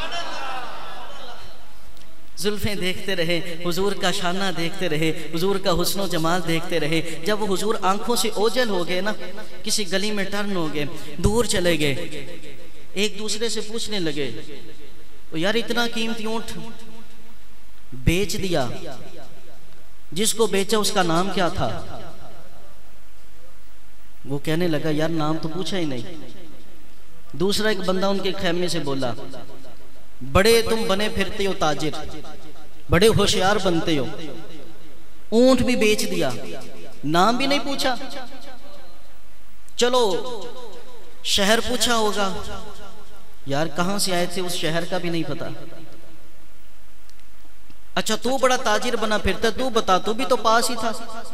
زلفیں دیکھتے رہے، حضور کا شانہ دیکھتے رہے، حضور کا حسن و جمال دیکھتے رہے۔ جب وہ حضور آنکھوں سے اوجل ہو گئے نا، کسی گلی میں ٹرن ہو گئے، دور چلے گئے، ایک دوسرے سے پوچھنے لگے یار اتنا قیمتی اونٹ بیچ دیا، جس کو بیچا اس کا نام کیا تھا؟ وہ کہنے لگا یار نام تو پوچھا ہی نہیں۔ دوسرا ایک بندہ ان کے خیمے سے بولا بڑے تم بنے پھرتے ہو تاجر، بڑے ہوشیار بنتے ہو، اونٹ بھی بیچ دیا، نام بھی نہیں پوچھا، چلو شہر پوچھا ہوگا، یار کہاں سے آئے تھے اس شہر کا بھی نہیں پتا۔ اچھا تو بڑا تاجر بنا پھرتا، تو بتا تو بھی تو پاس ہی تھا،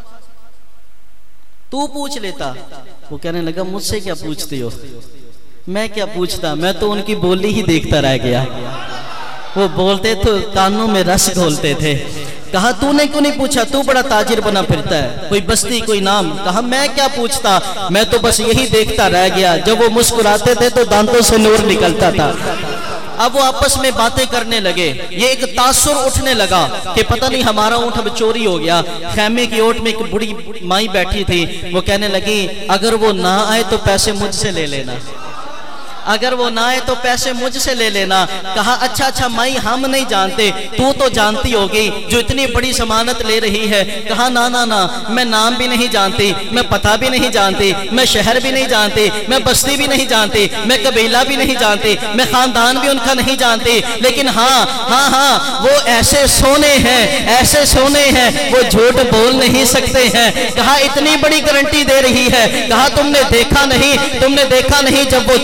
تو پوچھ لیتا۔ وہ کہنے لگا مجھ سے کیا پوچھتے ہو، میں کیا پوچھتا، میں تو ان کی بولی ہی دیکھتا رہ گیا، وہ بولتے تو کانوں میں رس گھولتے تھے۔ کہا تو نے کیوں نہیں پوچھا، تو بڑا تاجر بنا پھرتا ہے، کوئی بستی کوئی نام؟ کہا میں کیا پوچھتا، میں تو بس یہی دیکھتا رہ گیا، جب وہ مسکراتے تھے تو دانتوں سے نور نکلتا تھا۔ اب وہ آپس میں باتیں کرنے لگے، یہ ایک تاثر اٹھنے لگا کہ پتہ نہیں ہمارا اونٹ اب چوری ہو گیا۔ خیمے کی اوٹ میں ایک بڑی مائی بیٹھی تھی، وہ کہنے لگی اگر وہ نہ آئے تو پیسے مجھ سے لے لینا، اگر وہ نہ آئے تو پیسے مجھ سے لے لینا۔ کہا اچھا اچھا مائی ہم نہیں جانتے، تو تو جانتی ہوگی جو اتنی بڑی ضمانت لے رہی ہے۔ کہا نا نا نا میں نام بھی نہیں جانتی، میں پتہ بھی نہیں جانتی، میں شہر بھی نہیں جانتی، میں بستی بھی نہیں جانتی، میں قبیلہ بھی نہیں جانتی، میں خاندان بھی ان کا نہیں جانتی، لیکن ہاں ہاں ہاں وہ ایسے سونے ہیں، ایسے سونے ہیں وہ جھوٹ بول نہیں سکتے ہیں۔ کہا اتنی بڑی گارنٹی دے رہی ہے، کہا تم نے دیکھا نہیں، تم نے دیکھا نہیں جب وہ چلتے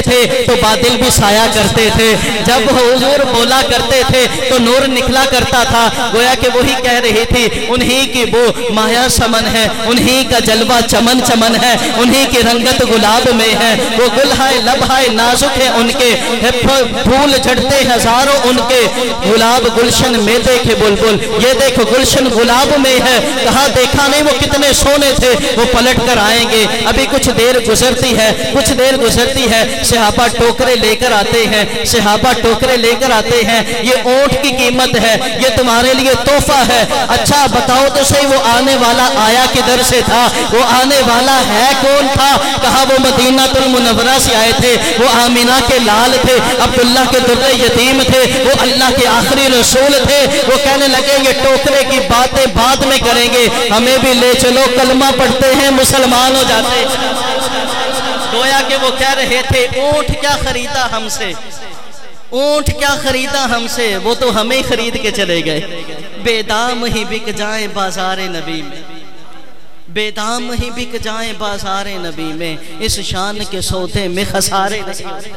تھے تو بادل بھی سایہ کرتے تھے، جب حضور بولا کرتے تھے تو نور نکلا کرتا تھا۔ گویا کہ وہی کہہ رہی تھی انہی کی بو مایا سمن ہے، انہی کا جلوہ چمن چمن ہے، انہی کی رنگت گلاب میں ہے، وہ گل ہائے لب ہائے نازک ہے ان کے، پھول جھڑتے ہزاروں ان کے، گلاب گلشن میں دیکھے بلبل، یہ دیکھو گلشن گلاب میں ہے، کہا دیکھا نہیں وہ کتنے سونے تھے، وہ پلٹ کر آئیں گے، ابھی کچھ دیر گزرتی ہے، کچھ دیر گزرتی ہے، صحابہ ٹوکرے لے کر آتے ہیں، صحابہ ٹوکرے لے کر آتے ہیں، یہ اونٹ کی قیمت ہے، یہ تمہارے لیے تحفہ ہے۔ اچھا بتاؤ تو صحیح وہ آنے والا آیا کدھر سے تھا، وہ آنے والا ہے کون تھا؟ کہا وہ مدینہ المنورہ سے آئے تھے، وہ آمینہ کے لال تھے، عبداللہ کے در یتیم تھے، وہ اللہ کے آخری رسول تھے۔ وہ کہنے لگے یہ ٹوکرے کی باتیں بعد میں کریں گے، ہمیں بھی لے چلو، کلمہ پڑھتے ہیں مسلمان ہو جاتے ہیں۔ گویا کہ وہ کہہ رہے تھے اونٹ کیا خریدا ہم سے، اونٹ کیا خریدا ہم سے، وہ تو ہمیں خرید کے چلے گئے۔ بے دام ہی بک جائیں بازار نبی میں، بے دام ہی بک جائیں بازار نبی میں، اس شان کے سودے میں خسارے نہیں۔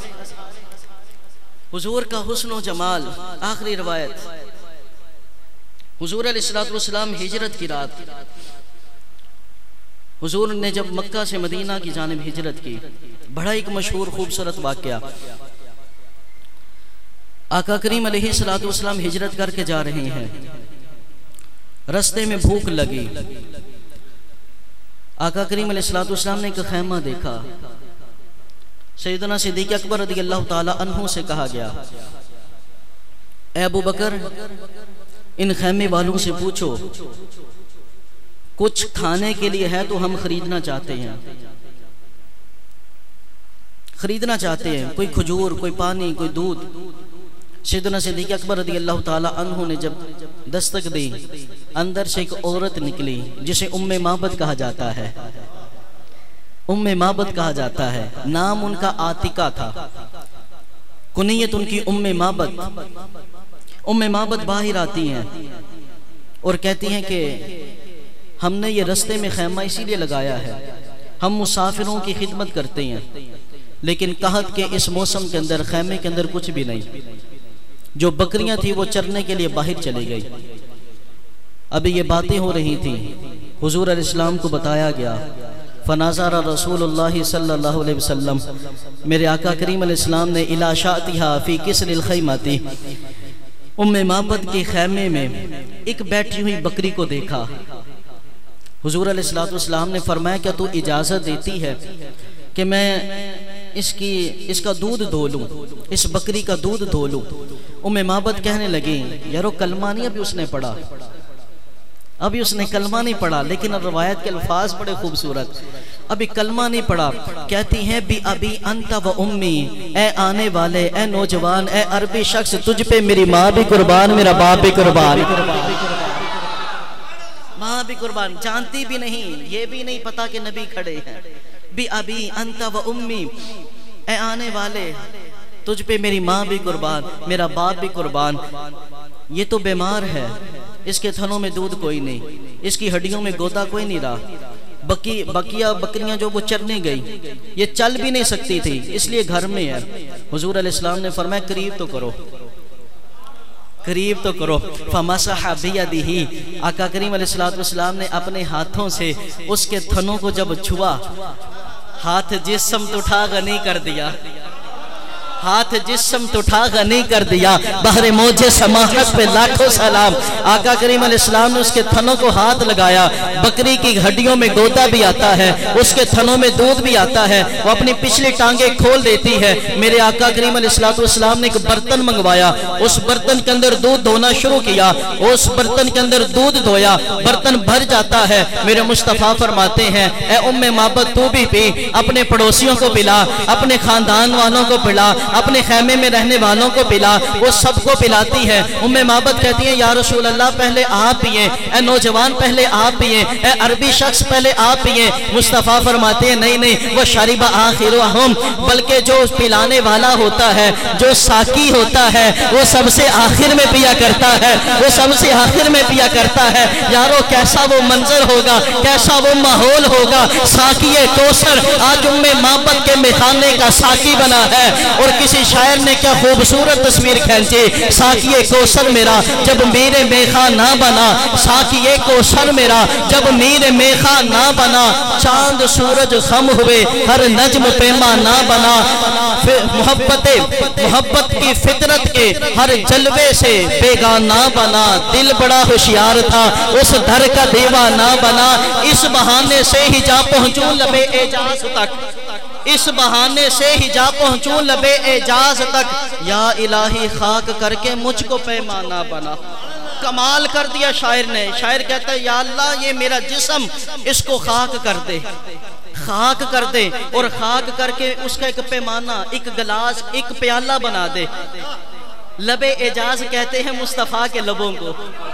حضور کا حسن و جمال۔ آخری روایت، حضور علیہ السلام ہجرت کی رات، حضور نے جب مکہ سے مدینہ کی جانب ہجرت کی، بڑا ایک مشہور خوبصورت واقعہ، آقا کریم علیہ السلام ہجرت کر کے جا رہے ہیں، رستے میں بھوک لگی، آقا کریم علیہ السلام نے ایک خیمہ دیکھا، سیدنا صدیق اکبر رضی اللہ تعالی عنہ سے کہا گیا اے ابو بکر ان خیمے والوں سے پوچھو کچھ کھانے کے لیے ہے تو ہم خریدنا چاہتے ہیں، خریدنا چاہتے ہیں، کوئی کھجور، کوئی پانی، کوئی دودھ۔ سیدنا صدیق اکبر رضی اللہ تعالی عنہ نے جب دستک دی، اندر سے ایک عورت نکلی جسے ام معبد کہا جاتا ہے، ام معبد کہا جاتا ہے، نام ان کا عاتقہ تھا، کنیت ان کی ام معبد۔ ام معبد باہر آتی ہیں اور کہتی ہیں کہ ہم نے یہ رستے میں خیمہ اسی لیے لگایا ہے، ہم مسافروں کی خدمت کرتے ہیں، لیکن قحط کے اس موسم کے اندر خیمے کے اندر کچھ بھی نہیں، جو بکریاں تھی وہ چرنے کے لیے باہر چلی گئی۔ ابھی یہ باتیں ہو رہی تھیں، حضور علیہ السلام کو بتایا گیا، فناظر رسول اللہ صلی اللہ علیہ وسلم، میرے آقا کریم علیہ السلام نے الی شاتھا فی کسر الخیمتی، ام معبد کے خیمے میں ایک بیٹھی ہوئی بکری کو دیکھا۔ حضور علیہ السلام نے فرمایا کیا تو اجازت دیتی ہے کہ میں اس کی اس کا دودھ دھو لوں، اس بکری کا دودھ دھو لوں؟ ام معبد کہنے لگی یارو کلمہ نہیں ابھی اس نے پڑھا، ابھی اس نے کلمہ نہیں پڑھا، لیکن روایت کے الفاظ بڑے خوبصورت، ابھی کلمہ نہیں پڑھا، کہتی ہیں بی ابی انت و امی، اے آنے والے، اے نوجوان، اے عربی شخص، تجھ پہ میری ماں بھی قربان، میرا باپ بھی قربان، ماں بھی قربان، جانتی بھی نہیں، یہ بھی نہیں پتا کہ نبی کھڑے ہیں۔ بی ابی انت و امی، اے آنے والے، تجھ پہ میری ماں بھی قربان، میرا باپ بھی قربان۔ یہ تو بیمار ہے، اس کے تھنوں میں دودھ کوئی نہیں، اس کی ہڈیوں میں گودا کوئی نہیں رہا، بکی بکیا بکریاں جو وہ چرنے گئی، یہ چل بھی نہیں سکتی تھی، اس لیے گھر میں ہے۔ حضور علیہ السلام نے فرمایا قریب تو کرو، قریب تو کرو۔ فمسح بیدہ، آقا کریم علیہ السلام نے اپنے ہاتھوں سے اس کے تھنوں کو جب چھوا، ہاتھ جس سمت اٹھا غنی کر دیا، ہاتھ جس سمت اٹھا غنی کر دیا، بحر موج سماحت پہ لاکھوں سلام۔ آقا کریم علیہ السلام نے اس کے تھنوں کو ہاتھ لگایا، بکری کی ہڈیوں میں گودا بھی آتا ہے، اس کے تھنوں میں دودھ بھی آتا ہے، وہ اپنی پچھلی ٹانگیں کھول دیتی ہے۔ میرے آقا کریم علیہ السلام نے ایک برتن منگوایا، اس برتن کے اندر دودھ دھونا شروع کیا، اس برتن کے اندر دودھ دھویا، برتن بھر جاتا ہے۔ میرے مصطفیٰ فرماتے ہیں اے ام معبد تو بھی پی، اپنے پڑوسیوں کو پلا، اپنے خاندان والوں کو پلا، اپنے خیمے میں رہنے والوں کو پلا، وہ سب کو پلاتی ہے۔ ام معبد کہتی ہیں یا رسول اللہ پہلے آپ پیئیں، اے نوجوان پہلے آپ پیئیں، اے عربی شخص پہلے آپ پیئیں۔ مصطفیٰ فرماتے ہیں نہیں نہیں، وہ شرب آخرہم، بلکہ جو پلانے والا ہوتا ہے، جو ساقی ہوتا ہے، وہ سب سے آخر میں پیا کرتا ہے، وہ سب سے آخر میں پیا کرتا ہے۔ یارو کیسا وہ منظر ہوگا، کیسا وہ ماحول ہوگا، ساقی کوثر آج ام معبد کے میخانے کا ساقی بنا ہے۔ اور کسی شاعر نے کیا خوبصورت تصویر کھینچی، ساقی کوثر میرا جب میرے میخا نہ بنا، ساقی کوثر میرا جب میرے میخا نہ بنا، چاند سورج خم ہوئے ہر نجم پیما نہ بنا، محبت محبت کی فطرت کے ہر جلوے سے بیگانہ بنا، دل بڑا ہوشیار تھا اس در کا دیوانہ بنا، اس بہانے سے ہی جا پہنچوں لبے اعجاز تک، اس بہانے سے ہی جا پہنچوں لبے اعجاز تک، یا الہی خاک کر کے مجھ کو پیمانہ بنا۔ کمال کر دیا شاعر نے، شاعر کہتا ہے یا اللہ یہ میرا جسم اس کو خاک کر دے، خاک کر دے، اور خاک کر کے اس کا ایک پیمانہ، ایک گلاس، ایک پیالہ بنا دے۔ لب اعجاز کہتے ہیں مصطفیٰ کے لبوں کو،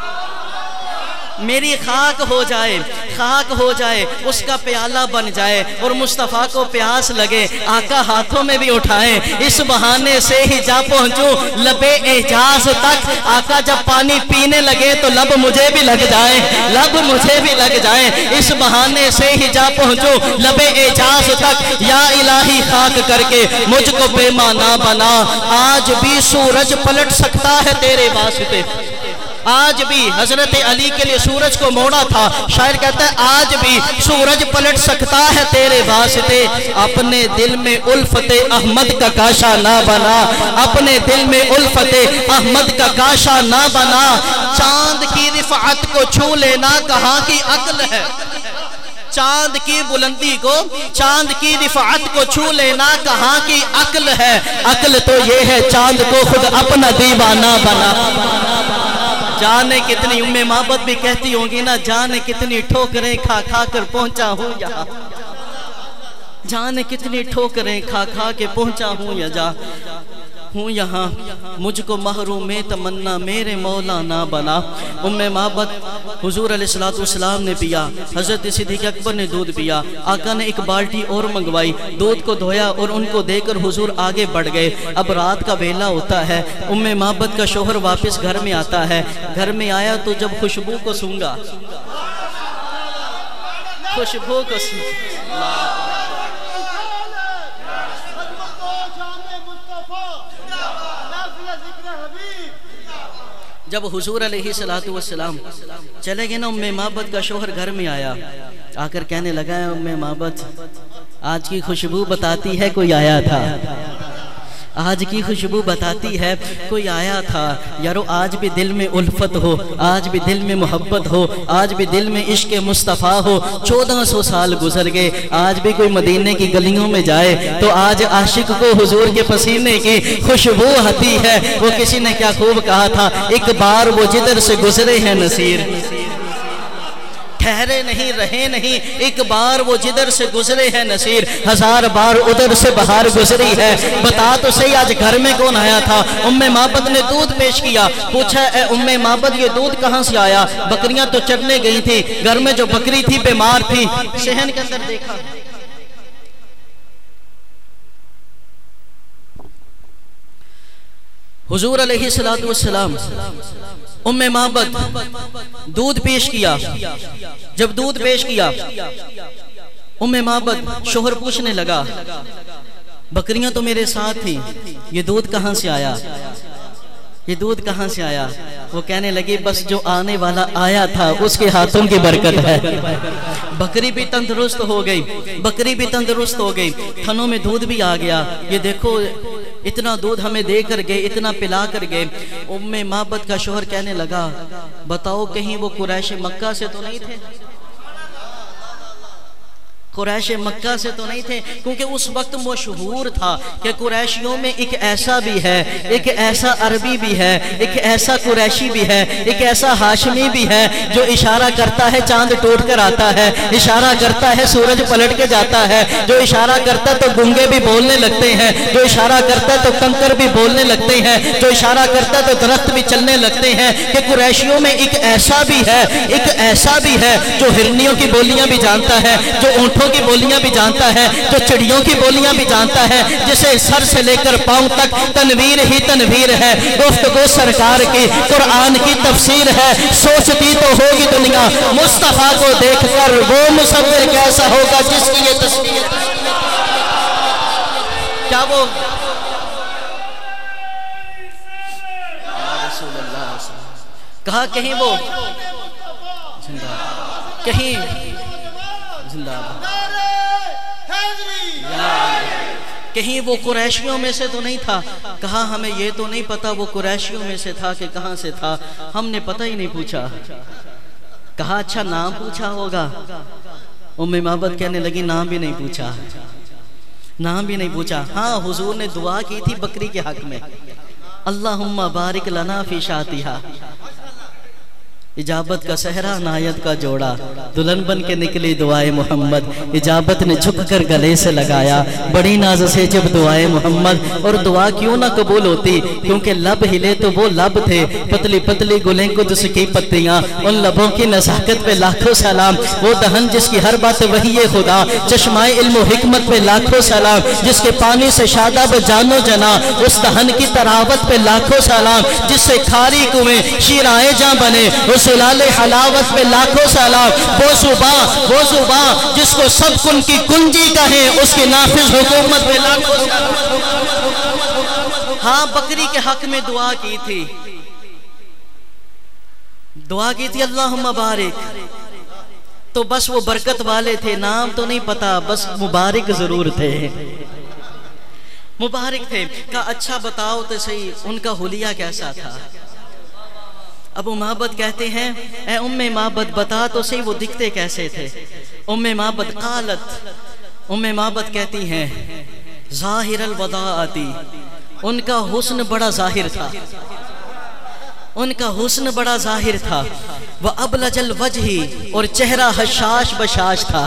میری خاک ہو جائے، خاک ہو جائے، اس کا پیالہ بن جائے، اور مصطفیٰ کو پیاس لگے، آقا ہاتھوں میں بھی اٹھائیں، اس بہانے سے ہی جا پہنچوں لب اعجاز تک۔ آقا جب پانی پینے لگے تو لب مجھے بھی لگ جائیں، لب مجھے بھی لگ جائیں، اس بہانے سے ہی جا پہنچوں لب اعجاز تک، یا الہی خاک کر کے مجھ کو پیمانہ بنا۔ آج بھی سورج پلٹ سکتا ہے تیرے واسطے، آج بھی حضرت علی کے لیے سورج کو موڑا تھا، شاعر کہتا ہے آج بھی سورج پلٹ سکتا ہے تیرے واسطے، اپنے دل میں الفت احمد کا کاشا نہ بنا، اپنے دل میں الفت احمد کا کاشا نہ بنا، چاند کی رفعت کو چھو لینا کہاں کی عقل ہے، چاند کی بلندی کو، چاند کی رفعت کو چھو لینا کہاں کی عقل ہے، عقل تو یہ ہے چاند کو خود اپنا دیوانہ بنا۔ جانے کتنی ام معبد بھی کہتی ہوں گی نا، جانے کتنی ٹھوکریں کھا کھا کر پہنچا ہوں یہاں، جانے کتنی ٹھوکریں کھا کھا کے پہنچا ہوں یا جا ہوں یہاں، مجھ کو محروم تمنا میرے مولا نہ بنا۔ ام معبد حضور علیہ السلام نے پیا، حضرت صدیق اکبر نے دودھ پیا، آقا نے ایک بالٹی اور منگوائی، دودھ کو دھویا اور ان کو دے کر حضور آگے بڑھ گئے۔ اب رات کا ویلا ہوتا ہے، ام معبد کا شوہر واپس گھر میں آتا ہے، گھر میں آیا تو جب خوشبو کو سونگا، خوشبو کو سونگا، جب حضور علیہ السلام چلے گئے نا، ام معبد کا شوہر گھر میں آیا، آ کر کہنے لگا ہے ام معبد آج کی خوشبو بتاتی ہے کوئی آیا تھا، آج کی خوشبو بتاتی ہے کوئی آیا تھا۔ یارو آج بھی دل میں الفت ہو، آج بھی دل میں محبت ہو، آج بھی دل میں عشق مصطفیٰ ہو۔ چودہ سو سال گزر گئے، آج بھی کوئی مدینے کی گلیوں میں جائے تو آج عاشق کو حضور کے پسینے کی خوشبو آتی ہے۔ وہ کسی نے کیا خوب کہا تھا، ایک بار وہ جدھر سے گزرے ہیں نصیر، ٹھہرے نہیں رہے نہیں، ایک بار وہ جدھر سے گزرے ہیں نصیر، ہزار بار ادھر سے بہار گزری ہے۔ بتا تو صحیح آج گھر میں کون آیا تھا؟ ام معبد نے دودھ پیش کیا، پوچھا اے ام معبد یہ دودھ کہاں سے آیا؟ بکریاں تو چرنے گئی تھی، گھر میں جو بکری تھی بیمار تھی، صحن کے اندر دیکھا، حضور علیہ السلام ام معبد دودھ پیش کیا، جب دودھ پیش کیا ام معبد شوہر پوچھنے لگا بکریاں تو میرے ساتھ تھیں، یہ دودھ کہاں سے آیا، یہ دودھ کہاں سے آیا؟ وہ کہنے لگی بس جو آنے والا آیا تھا اس کے ہاتھوں کی برکت ہے۔ بکری بھی تندرست ہو گئی، بکری بھی تندرست ہو گئی، تھنوں میں دودھ بھی آ گیا۔ یہ دیکھو اتنا دودھ ہمیں دے کر گئے، اتنا پلا کر گئے۔ ام معبد کا شوہر کہنے لگا بتاؤ کہیں وہ قریش مکہ سے تو نہیں تھے؟ قریش مکہ سے تو نہیں تھے، کیونکہ اس وقت مشہور تھا کہ قریشیوں میں ایک ایسا بھی ہے، ایک ایسا عربی بھی ہے، ایک ایسا قریشی بھی ہے، ایک ایسا ہاشمی بھی ہے جو اشارہ کرتا ہے چاند ٹوٹ کر آتا ہے، اشارہ کرتا ہے سورج پلٹ کے جاتا ہے، جو اشارہ کرتا ہے تو گنگے بھی بولنے لگتے ہیں، جو اشارہ کرتا ہے تو کنکر بھی بولنے لگتے ہیں، جو اشارہ کرتا ہے تو درخت بھی چلنے لگتے ہیں، کہ قریشیوں میں ایک ایسا بھی ہے، ایک ایسا بھی ہے جو ہرنیوں کی بولیاں بھی جانتا ہے، جو اونٹوں کی بولیاں بھی جانتا ہے، جو چڑیوں کی بولیاں بھی جانتا ہے، جسے سر سے لے کر پاؤں تک تنویر ہی تنویر ہے، گفتگو سرکار کی قرآن کی تفسیر ہے، سوچتی تو ہوگی دنیا مصطفیٰ کو دیکھ کر وہ مصور کیسا ہوگا جس کی یہ تصویر کیا وہ رسول اللہ کہا کہیں وہ کہیں زندہ کہیں وہ قریشیوں میں سے تو نہیں تھا، کہا ہمیں یہ تو نہیں پتا وہ قریشیوں میں سے تھا کہ کہاں سے تھا، ہم نے پتہ ہی نہیں پوچھا، کہا اچھا نام پوچھا ہوگا، ام معبد کہنے لگی نام بھی نہیں پوچھا، نام بھی نہیں پوچھا، ہاں حضور نے دعا کی تھی بکری کے حق میں، اللہم بارک لنا فی شاتہا، اجابت کا صحرا نایت کا جوڑا، دلہن بن کے نکلی دعائے محمد، اجابت نے جھک کر گلے سے لگایا، بڑی ناز سے جب دعائے محمد، اور دعا کیوں نہ قبول ہوتی، کیونکہ لب ہلے تو وہ لب تھے، پتلی پتلی گلیں قدس کی پتیاں، ان لبوں کی نزاکت پہ لاکھوں سلام، وہ دہن جس کی ہر بات وحی خدا، چشمائے علم و حکمت پہ لاکھوں سلام، جس کے پانی سے شاداب جانو جنا، اس دہن کی تراوت پہ لاکھوں سلام، جس سے کھاری کنویں شیرائے جاں بنے، سلال حلاوت پہ لاکھوں سلام، وہ زباں وہ زباں جس کو سب کن کی کنجی کہیں، اس کی نافذ حکومت پہ لاکھوں سلام۔ ہاں بکری کے حق میں دعا کی تھی، دعا کی تھی اللہم بارک، تو بس وہ برکت والے تھے، نام تو نہیں پتا، بس مبارک ضرور تھے، مبارک تھے، کہا اچھا بتاؤ تو صحیح ان کا حلیہ کیسا تھا۔ ابو معبد کہتے ہیں اے ام معبد بتا تو صحیح وہ دکھتے کیسے تھے۔ ام معبد قالت، ام معبد کہتی ہیں ظاہر الوداعتی، ان کا حسن بڑا ظاہر تھا، ان کا حسن بڑا ظاہر تھا، وَأَبْلَجَ الْوَجْهِ، اور چہرہ حشاش بشاش تھا۔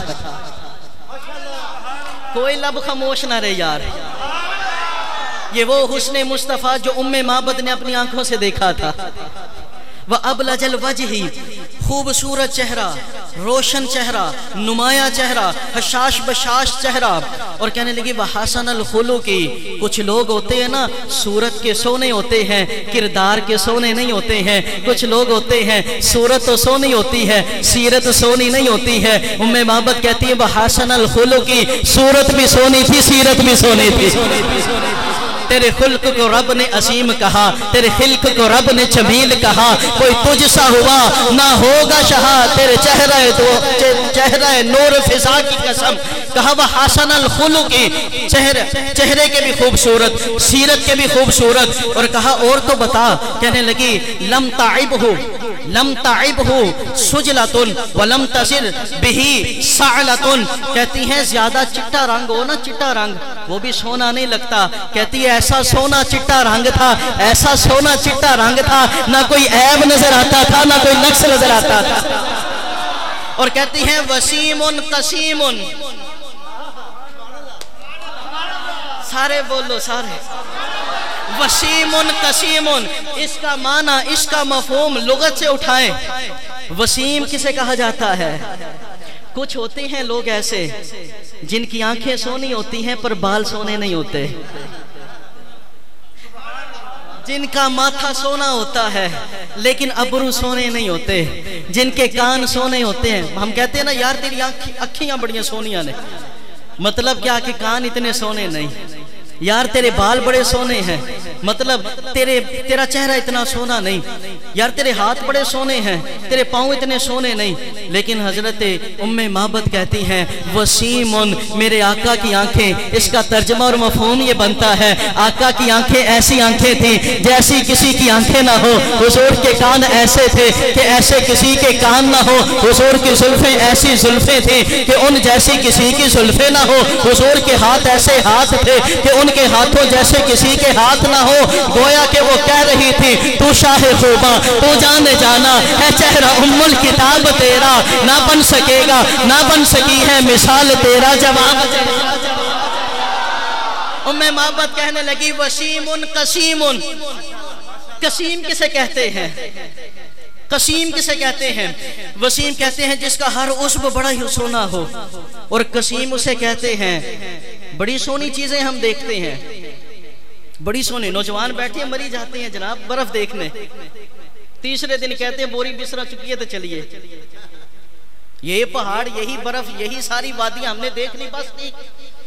کوئی لب خاموش نہ رہے یار، یہ وہ حسن مصطفیٰ جو ام معبد نے اپنی آنکھوں سے دیکھا تھا۔ وَأَبْلَجَ الْوَجْهِ، خوبصورت چہرہ، روشن چہرہ، نمایاں چہرہ، حشاش بشاش چہرہ، اور کہنے لگی وَحَسَنَ الْخُلُقِ، کچھ لوگ ہوتے ہیں نا صورت کے سونے ہوتے ہیں، کردار کے سونے نہیں ہوتے ہیں، کچھ لوگ ہوتے ہیں صورت تو سونی ہوتی ہے، سیرت سونی نہیں ہوتی ہے۔ ام معبد کہتی ہے وَحَسَنَ الْخُلُقِ، صورت بھی سونی تھی، سیرت بھی سونی تھی، تیرے خلق کو رب نے عظیم کہا، تیرے خلق کو رب نے جمیل کہا، کوئی تجھ سا ہوا نہ ہوگا شہا، تیرے چہرہ چہرہ نور فضا کی قسم، کہا وہ حسن الخلق، چہرے چہرے کے بھی خوبصورت، سیرت کے بھی خوبصورت، اور کہا اور تو بتا، کہنے لگی لم تعبہ لم تعبہ سجلۃ ولم تصر بہ سعلۃ، کہتی ہیں زیادہ چٹا رنگ ہو نا، چٹا رنگ وہ بھی سونا نہیں لگتا، کہتی ہے ایسا سونا چٹا رنگ تھا، ایسا سونا چٹا رنگ تھا، نہ کوئی عیب نظر آتا تھا، نہ کوئی نقص نظر آتا تھا، اور کہتی ہیں وسیم قسیم، سارے بولو سارے، وسیم قسیم، اس کا معنی اس کا مفہوم لغت سے اٹھائیں۔ وسیم کسے کہا جاتا ہے؟ کچھ ہوتے ہیں لوگ ایسے جن کی آنکھیں سونی ہوتی ہیں پر بال سونے نہیں ہوتے، جن کا ماتھا سونا ہوتا ہے لیکن ابرو سونے نہیں ہوتے، جن کے کان سونے ہوتے ہیں، ہم کہتے ہیں نا یار تیری اکھیاں بڑیاں سونیاں نے، مطلب کیا کہ کان اتنے سونے نہیں، یار تیرے بال بڑے سونے ہیں، مطلب تیرے تیرا چہرہ اتنا سونا نہیں یار، تیرے ہاتھ بڑے سونے ہیں، تیرے پاؤں اتنے سونے نہیں، لیکن حضرت ام معبد کہتی ہیں وسیم میرے آقا کی آنکھیں، اس کا ترجمہ اور مفہوم یہ بنتا ہے آقا کی آنکھیں ایسی آنکھیں تھیں جیسی کسی کی آنکھیں نہ ہو، حضور کے کان ایسے تھے کہ ایسے کسی کے کان نہ ہو، حضور کی زلفیں ایسی زلفیں تھیں کہ ان جیسی کسی کی زلفیں نہ ہو، حضور کے ہاتھ ایسے ہاتھ تھے کہ ان کے ہاتھوں جیسے کسی کے ہاتھ نہ ہو، گویا کہ وہ کہہ رہی تھی تو شاہ خوباں تو جان جانا ہے چہرہ ام الکتاب تیرا، نہ بن سکے گا نہ بن سکی ہے مثال تیرا جواب۔ ام معبد کہنے لگی وسیم قسیم، قسیم کسے کہتے ہیں؟ قسیم کسے کہتے ہیں؟ وسیم کہتے ہیں جس کا ہر عضو بڑا ہی سونا ہو، اور قسیم اسے کہتے ہیں بڑی سونی چیزیں ہم دیکھتے ہیں، بڑی سونی نوجوان بیٹھے ہیں مری جاتے ہیں جناب برف دیکھنے، تیسرے دن کہتے ہیں بوری بسرا چکی ہے تو چلیے، یہ پہاڑ یہی برف یہی ساری وادیاں ہم نے دیکھ لی بس ٹھیک۔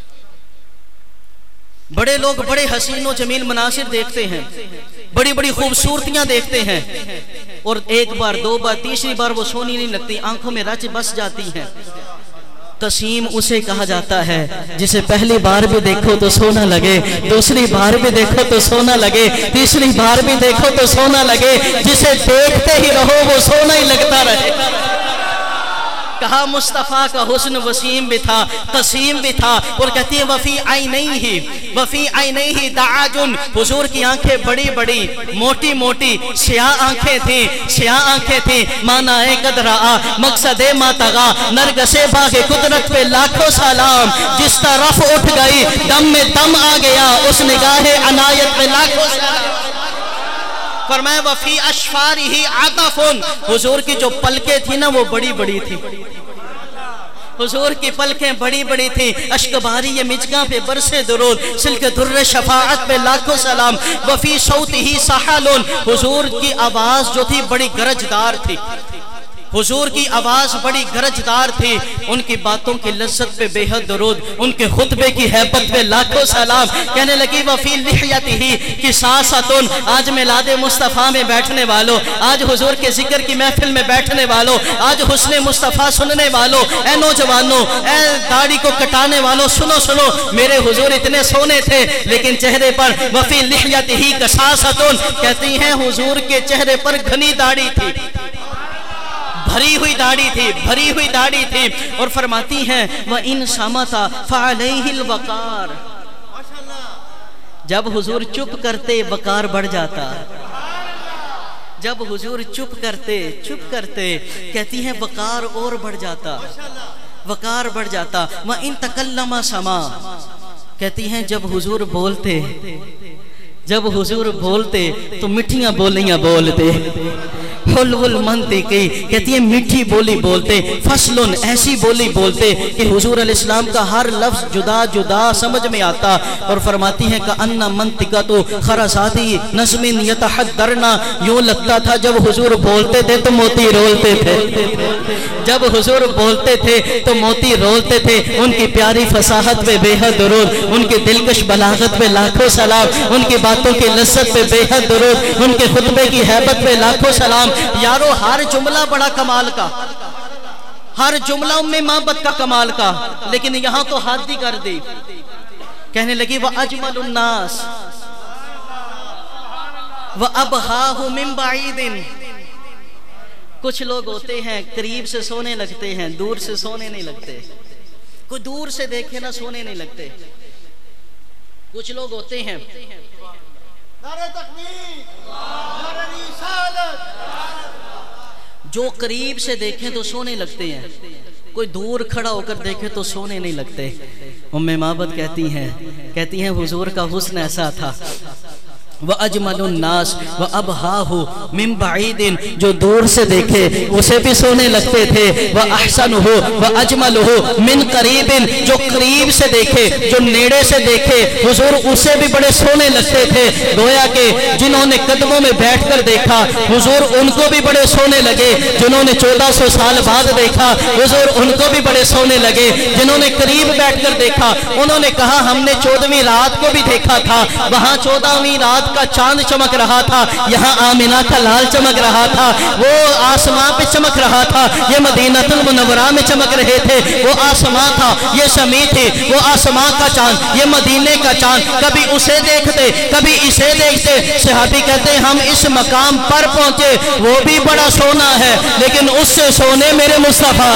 بڑے لوگ بڑے حسین و جمیل مناظر دیکھتے ہیں، بڑی بڑی خوبصورتیاں دیکھتے ہیں، اور ایک بار دو بار تیسری بار وہ سونی نہیں لگتی، آنکھوں میں رچ بس جاتی ہیں۔ قسیم اسے کہا جاتا ہے جسے پہلی بار بھی دیکھو تو سونا لگے، دوسری بار بھی دیکھو تو سونا لگے، تیسری بار بھی دیکھو تو سونا لگے، جسے دیکھتے ہی رہو وہ سونا ہی لگتا رہے۔ کہا مصطفیٰ کا حسن وسیم بھی تھا، قسیم بھی تھا، اور کہتی ہے وفی عینیہ وفی عینیہ دعاجن، حضور کی آنکھیں بڑی بڑی موٹی موٹی سیاہ آنکھیں تھیں، سیاہ آنکھیں تھیں، مانا اے قد رآ مقصد ما تغا، نرگس باغ قدرت پہ لاکھوں سلام، جس طرف اٹھ گئی دم میں دم آ گیا، اس نگاہ عنایت پہ لاکھوں سلام۔ فرمایا وفی اشفارہ عطف، حضور کی جو پلکیں تھی نا وہ بڑی بڑی تھی، حضور کی پلکیں بڑی بڑی تھیں، اشکباری یہ مجگاں پہ برسے درود، سلک در شفاعت پہ لاکھوں سلام۔ وفی صوتہ سحل، حضور کی آواز جو تھی بڑی گرجدار تھی، حضور کی آواز بڑی گرجدار تھی، ان کی باتوں کی لذت پہ بے حد درود، ان کے خطبے کی ہیبت پہ لاکھوں سلام۔ کہنے لگی وفی لحیتہ قصاصۃ، آج میلاد مصطفیٰ میں بیٹھنے والوں، آج حضور کے ذکر کی محفل میں بیٹھنے والوں، آج حسن مصطفیٰ سننے والوں، اے نوجوانوں، اے داڑھی کو کٹانے والوں، سنو سنو، میرے حضور اتنے سونے تھے لیکن چہرے پر وفی لحیتہ قصاصۃ، کہتی ہیں حضور کے چہرے پر گھنی داڑھی تھی، بھری ہوئی داڑھی تھی، بھری ہوئی داڑھی تھی، اور فرماتی ہیں وَإِن صَمَتَ فَعَلَيْهِ الْوَقَارِ، جب حضور چپ کرتے وقار بڑھ جاتا، جب حضور چپ کرتے چپ کرتے کہتی ہیں وقار اور بڑھ جاتا، وقار بڑھ جاتا۔ وَإِن تَكَلَّمَ سَمَا، کہتی ہیں جب حضور بولتے جب حضور بولتے تو مٹھیاں بولیاں بولتے، حلو المنطقی، کہتی ہیں میٹھی بولی بولتے، فصلن ایسی بولی بولتے کہ حضور علیہ السلام کا ہر لفظ جدا جدا سمجھ میں آتا، اور فرماتی ہیں کأن منطقۃ خرسات نظم یتحدرنا، یوں لگتا تھا جب حضور بولتے تھے تو موتی رولتے تھے، جب حضور بولتے تھے تو موتی رولتے تھے۔ ان کی پیاری فصاحت پہ بے حد درود، ان کی دلکش بلاغت پہ لاکھوں سلام، ان کی باتوں کی لذت پہ بے حد درود، ان کے خطبے کی ہیبت پہ لاکھوں سلام۔ یارو ہر جملہ بڑا کمال کا، ہر جملہ ام معبد کا کمال کا، لیکن یہاں تو حد ہی کر دی، کہنے لگی وَأَجْمَلُ النَّاسِ وَأَبْهَاهُ مِن بَعِيدٍ، کچھ لوگ ہوتے ہیں قریب سے سونے لگتے ہیں، دور سے سونے نہیں لگتے، کوئی دور سے دیکھے نہ سونے نہیں لگتے، کچھ لوگ ہوتے ہیں نعرہ تکبیر، نعرہ رسالت، جو قریب سے دیکھیں تو سونے لگتے ہیں، کوئی دور کھڑا ہو کر دیکھے تو سونے نہیں لگتے۔ ام معبد کہتی ہیں کہتی ہیں حضور کا حسن ایسا تھا، وَأَجْمَلُ النَّاسِ وَأَبْهَاهُ مِن بَعِيدٍ، جو دور سے دیکھے اسے بھی سونے لگتے تھے، وَأَحْسَنُهُ وَأَجْمَلُهُ مِن قَرِيبٍ، جو قریب سے دیکھے جو نیڑے سے دیکھے حضور اسے بھی بڑے سونے لگتے تھے، گویا کہ جنہوں نے قدموں میں بیٹھ کر دیکھا حضور ان کو بھی بڑے سونے لگے، جنہوں نے چودہ سو سال بعد دیکھا حضور ان کو بھی بڑے سونے لگے، جنہوں نے قریب بیٹھ کر دیکھا انہوں نے کہا ہم نے چودہویں رات کو بھی دیکھا تھا، وہاں چودہویں رات कायनात का चांद चमक रहा था, यहाँ आमिना का लाल चमक रहा था, वो आसमां पे चमक रहा था, ये मदीनतुल मुनव्वरा में चमक रहे थे, वो आसमां था, ये शमी थी, वो आसमां का चांद, ये मदीने का चांद। कभी उसे देखते कभी इसे देखते। सहाबी कहते हैं हम इस मकाम पर पहुंचे, वो भी बड़ा सोना है लेकिन उससे सोने मेरे मुस्तफा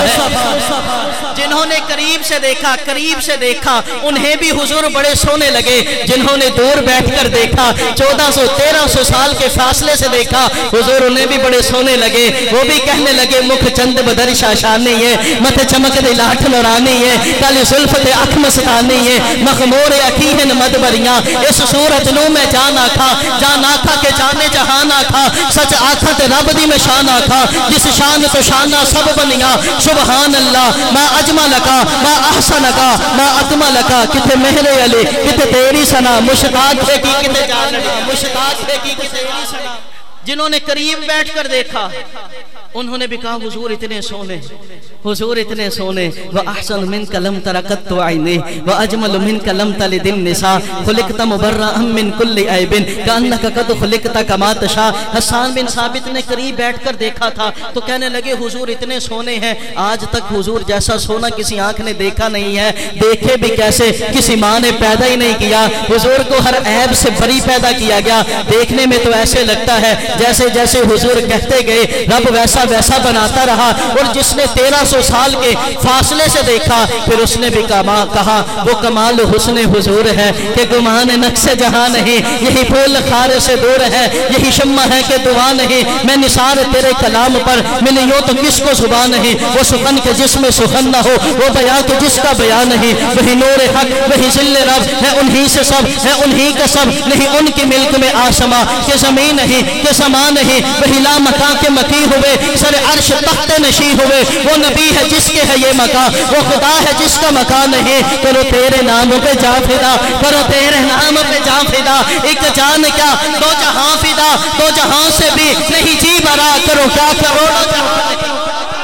है। जिन्होंने करीब से देखा करीब से देखा उन्हें भी हुजूर बड़े सोने लगे, जिन्होंने दूर बैठकर देखा चौदह सौ तेरह सौ साल के फासले से देखा हुजूर उन्हें भी बड़े सोने लगे। वो भी कहने लगे मुख चंद बदर शाशानी है, मत चमक दे लाठ नौरानी है, काली जुल्फ ते अख मस्तानी है, मखमूर अखीहन मदबरियां इस सूरत नू मैं जान आखा, जान आखा के जाने जहान आखा, सच आखा ते रब दी मैं शान आखा, जिस शान तो शाना सब बनिया सुबहान अल्लाह। मा अजमा लका मा अहसन लका मा अतमा लका, किथे मेहरे अली किथे तेरी सना, मुश्ताक है की किथे जान मुश्ताक है की किथे तेरी सना। जिन्होंने करीब बैठकर देखा उन्होंने भी कहा हुजूर इतने सोने, हुजूर इतने सोने। व अहसन मिन कलम तरकत आईने व अजमल मिन कलम तलिदिन निसा, खुलिकता मुबर्रअम मिन कुल्ली ऐबिन कान्नका कद खुलिकता कमा तशा। हसन बिन साबित ने करीब बैठकर देखा था तो कहने लगे हुजूर इतने सोने हैं, आज तक हुजूर जैसा सोना किसी आंख ने देखा नहीं है, देखे भी कैसे, किसी माँ ने पैदा ही नहीं किया। हुजूर को हर ऐब से बरी पैदा किया गया, देखने में तो ऐसे लगता है जैसे जैसे हुजूर कहते गए रब वैसा वैसा बनाता रहा। और जिसने तेरह सौ साल के फासले से देखा फिर उसने भी कमा कहा वो कमाल हुस्न हुजूर है कि गुमान नक्शे जहां नहीं, यही फूल खारे से दूर है, यही शम्मा है कि दुआ नहीं। मैं निसार तेरे कलाम पर मिलियो तो किसको जुबान नहीं, वो सुखन के जिसमें सुखन न हो, वो बयां के जिसका बयान नहीं। वही नूर हक वही जिल्ले रब है, उन्हीं से सब है उन्हीं का सब, नहीं उनकी मिल्क में आसमां के जमीन नहीं के समा नहीं। वही ला मकां के मकी हुए सर अर्श तख्ते नशी हुए, वो नबी है जिसके है ये मकां, वो खुदा है जिसका मकान नहीं। करो तेरे नाम पे जा फिदा, करो तेरे नाम पे जा फिदा, एक जान क्या दो जहां फिदा, दो जहां से भी नहीं जी भरा, करो क्या करोड़ों जहां नहीं।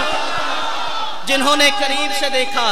जिन्होंने करीब से देखा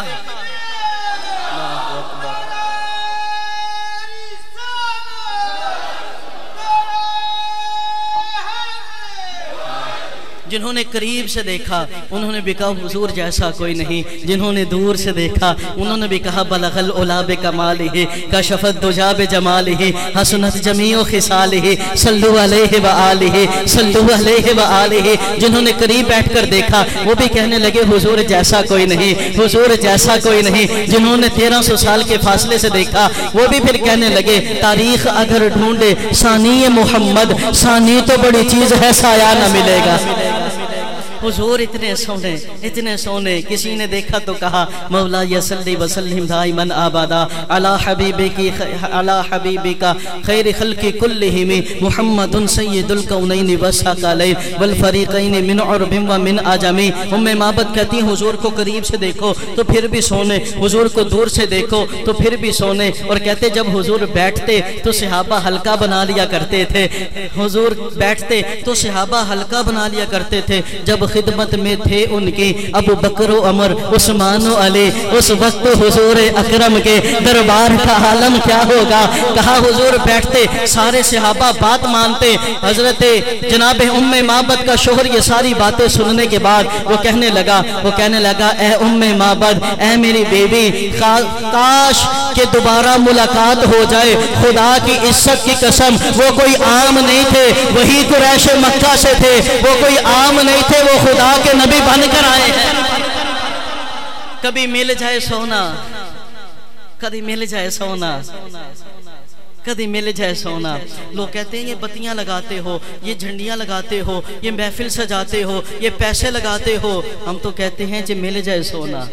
जिन्होंने करीब से देखा उन्होंने भी कहा हुजूर जैसा कोई नहीं, जिन्होंने दूर से देखा उन्होंने भी कहा बलगल उलाब कमालिही कशफत दुजाब जमालिही हसनत जमीओ खिसालिही सल्लु अलैहि व आलिही सल्लु अलैहि व आलिही। जिन्होंने करीब बैठकर देखा वो भी कहने लगे हुजूर जैसा कोई नहीं, हुजूर जैसा कोई नहीं। जिन्होंने तेरह सौ साल के फासले से देखा वो भी फिर कहने लगे तारीख अगर ढूंढे सानी मोहम्मद, सानी तो बड़ी चीज है साया न मिलेगा। हुजूर इतने सोने इतने सोने। किसी ने देखा तो कहा मौला यसल्ली वसल्लिम दाइमन आबादा अला हबीबी की अला हबीबी का खैर खल्की कुल्लिहिम मुहम्मदुन सय्यदुल कौनैन वसक़लैन वल फरीक़ैन मिन उरबिन व मिन अजमी। उम्मे माबद कहती हैं हुजूर को करीब से देखो तो फिर भी सोने, हुजूर को दूर से देखो तो फिर भी सोने। और कहते जब हुजूर बैठते तो सहाबा हल्का बना लिया करते थे, हुजूर बैठते तो सहाबा हल्का बना लिया करते थे। जब खिदमत में थे उनकी अबू बकर उमर उस्मान अली, उस वक्त हुजूर अकरम के दरबार का आलम क्या होगा। कहा हुजूर बैठते सारे सहाबा बात मानते। हजरत जनाब उम्मे माबद का शोहर ये सारी बातें सुनने के बाद वो कहने लगा वो कहने लगा ए उम्मे माबद, ए मेरी बेबी, का, काश के दोबारा मुलाकात हो जाए। खुदा की इज्जत की कसम वो कोई आम नहीं थे, वही कुरैश मक्का से थे, वो कोई आम नहीं थे, वो खुदा के नबी बनकर आए हैं। कभी मिल जाए सोना, कभी मिल जाए सोना, कभी मिल जाए सोना। लोग कहते हैं ये बत्तियां लगाते हो, ये झंडियां लगाते हो, ये महफिल सजाते हो, ये पैसे लगाते हो। हम तो कहते हैं जी मिल जाए सोना,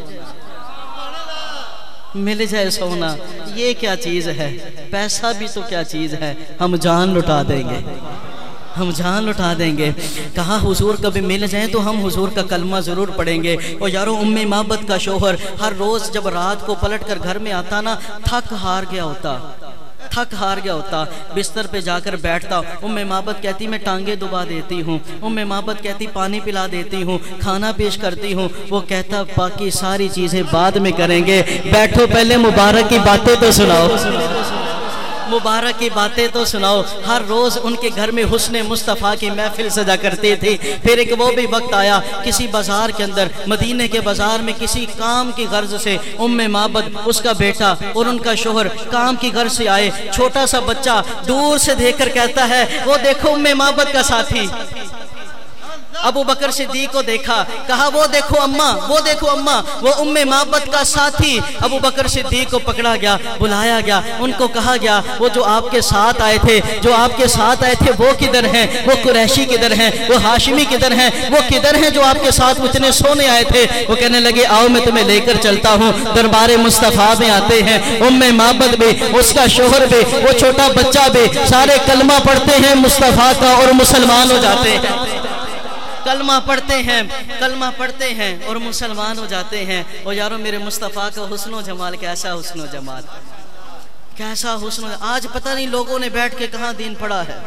मिल जाए सोना। ये क्या चीज है? पैसा भी तो क्या चीज है, हम जान लुटा देंगे, हम जान लुटा देंगे। कहा हुजूर कभी मिल जाए तो हम हुजूर का कलमा ज़रूर पढ़ेंगे। और यारों उम्मे माबद का शोहर हर रोज़ जब रात को पलट कर घर में आता ना, थक हार गया होता, थक हार गया होता, बिस्तर पे जाकर बैठता। उम्मे माबद कहती मैं टांगे दुबा देती हूँ, उम्मे माबद कहती पानी पिला देती हूँ, खाना पेश करती हूँ। वो कहता बाकी सारी चीज़ें बाद में करेंगे, बैठो पहले मुबारक की बातें तो सुनाओ। مبارک کی باتیں تو سناؤ. ہر روز ان کے گھر میں حسن مصطفیٰ کی محفل سجا کرتے تھے. پھر ایک وہ بھی وقت آیا کسی بازار کے اندر, مدینے کے بازار میں کسی کام کی غرض سے ام معبد, اس کا بیٹا اور ان کا شوہر کام کی غرض سے آئے. چھوٹا سا بچہ دور سے دیکھ کر کہتا ہے وہ دیکھو ام معبد کا ساتھی. ابو بکر صدیق کو دیکھا, کہا وہ دیکھو اماں, وہ دیکھو اماں, وہ ام معبد کا ساتھی. ابو بکر صدیق کو پکڑا گیا, بلایا گیا, ان کو کہا گیا وہ جو آپ کے ساتھ آئے تھے, جو آپ کے ساتھ آئے تھے وہ کدھر ہیں؟ وہ قریشی کدھر ہیں؟ وہ ہاشمی کدھر ہیں؟ وہ کدھر ہیں جو آپ کے ساتھ اتنے سونے آئے تھے؟ وہ کہنے لگے آؤ میں تمہیں لے کر چلتا ہوں. دربار مصطفیٰ میں آتے ہیں. ام معبد بھی, اس کا شوہر بھی, وہ چھوٹا بچہ بھی, سارے کلمہ پڑھتے ہیں مصطفیٰ کا اور مسلمان ہو جاتے ہیں. کلمہ پڑھتے ہیں, کلمہ پڑھتے ہیں اور مسلمان ہو جاتے ہیں. اور یارو میرے مصطفیٰ کا حسن و جمال, کیسا حسن و جمال, کیسا حسن و جمال. آج پتہ نہیں لوگوں نے بیٹھ کے کہاں دین پڑھا ہے,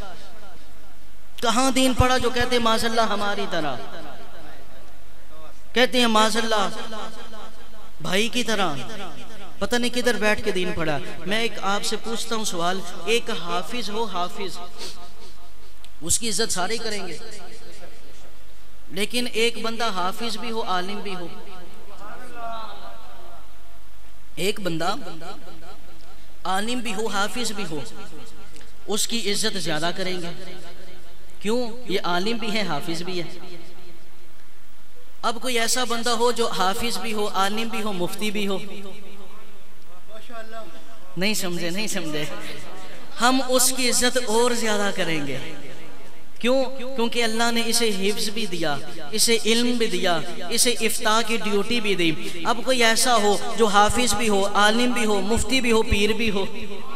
کہاں دین پڑھا جو کہتے ہیں معاذ اللہ ہماری طرح, کہتے ہیں معاذ اللہ بھائی کی طرح. پتہ نہیں کدھر بیٹھ کے دین پڑھا. میں ایک آپ سے پوچھتا ہوں سوال, ایک حافظ ہو, حافظ اس کی عزت سارے کریں گے, لیکن ایک بندہ حافظ بھی ہو, عالم بھی ہو, ایک بندہ عالم بھی ہو, حافظ بھی ہو, اس کی عزت زیادہ کریں گے. کیوں؟ یہ عالم بھی ہے, حافظ بھی ہے. اب کوئی ایسا بندہ ہو جو حافظ بھی ہو, عالم بھی ہو, مفتی بھی ہو, نہیں سمجھے, نہیں سمجھے, ہم اس کی عزت اور زیادہ کریں گے. کیوں؟ کیونکہ اللہ نے اسے حفظ بھی دیا, اسے علم بھی دیا, اسے افتاء کی ڈیوٹی بھی دی. اب کوئی ایسا ہو جو حافظ بھی ہو, عالم بھی ہو, مفتی بھی ہو, پیر بھی ہو,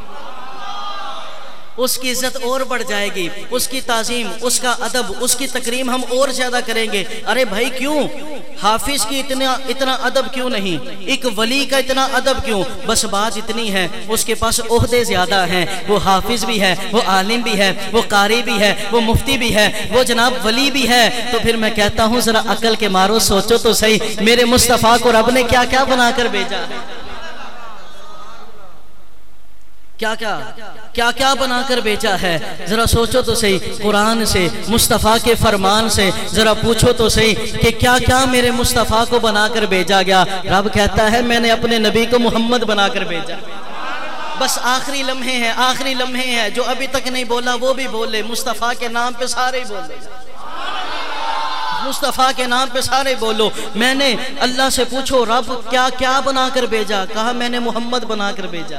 اس کی عزت اور بڑھ جائے گی, اس کی تعظیم, اس کا ادب, اس کی تکریم ہم اور زیادہ کریں گے. ارے بھائی کیوں حافظ کی اتنا اتنا ادب کیوں نہیں, ایک ولی کا اتنا ادب کیوں؟ بس بات اتنی ہے اس کے پاس عہدے زیادہ ہیں. وہ حافظ بھی ہے, وہ عالم بھی ہے, وہ قاری بھی ہے, وہ مفتی بھی ہے, وہ جناب ولی بھی ہے. تو پھر میں کہتا ہوں ذرا عقل کے مارو سوچو تو صحیح, میرے مصطفیٰ کو رب نے کیا کیا بنا کر بھیجا ہے, کیا کیا کیا کیا بنا کر بھیجا ہے. ذرا سوچو تو صحیح, قرآن سے, مصطفیٰ کے فرمان سے ذرا پوچھو تو صحیح کہ کیا کیا میرے مصطفیٰ کو بنا کر بھیجا گیا. رب کہتا ہے میں نے اپنے نبی کو محمد بنا کر بھیجا. بس آخری لمحے ہیں, آخری لمحے ہیں, جو ابھی تک نہیں بولا وہ بھی بولے. مصطفیٰ کے نام پہ سارے بولے, مصطفیٰ کے نام پہ سارے بولو. میں نے اللہ سے پوچھو رب کیا کیا بنا کر بھیجا, کہا میں نے محمد بنا کر بھیجا,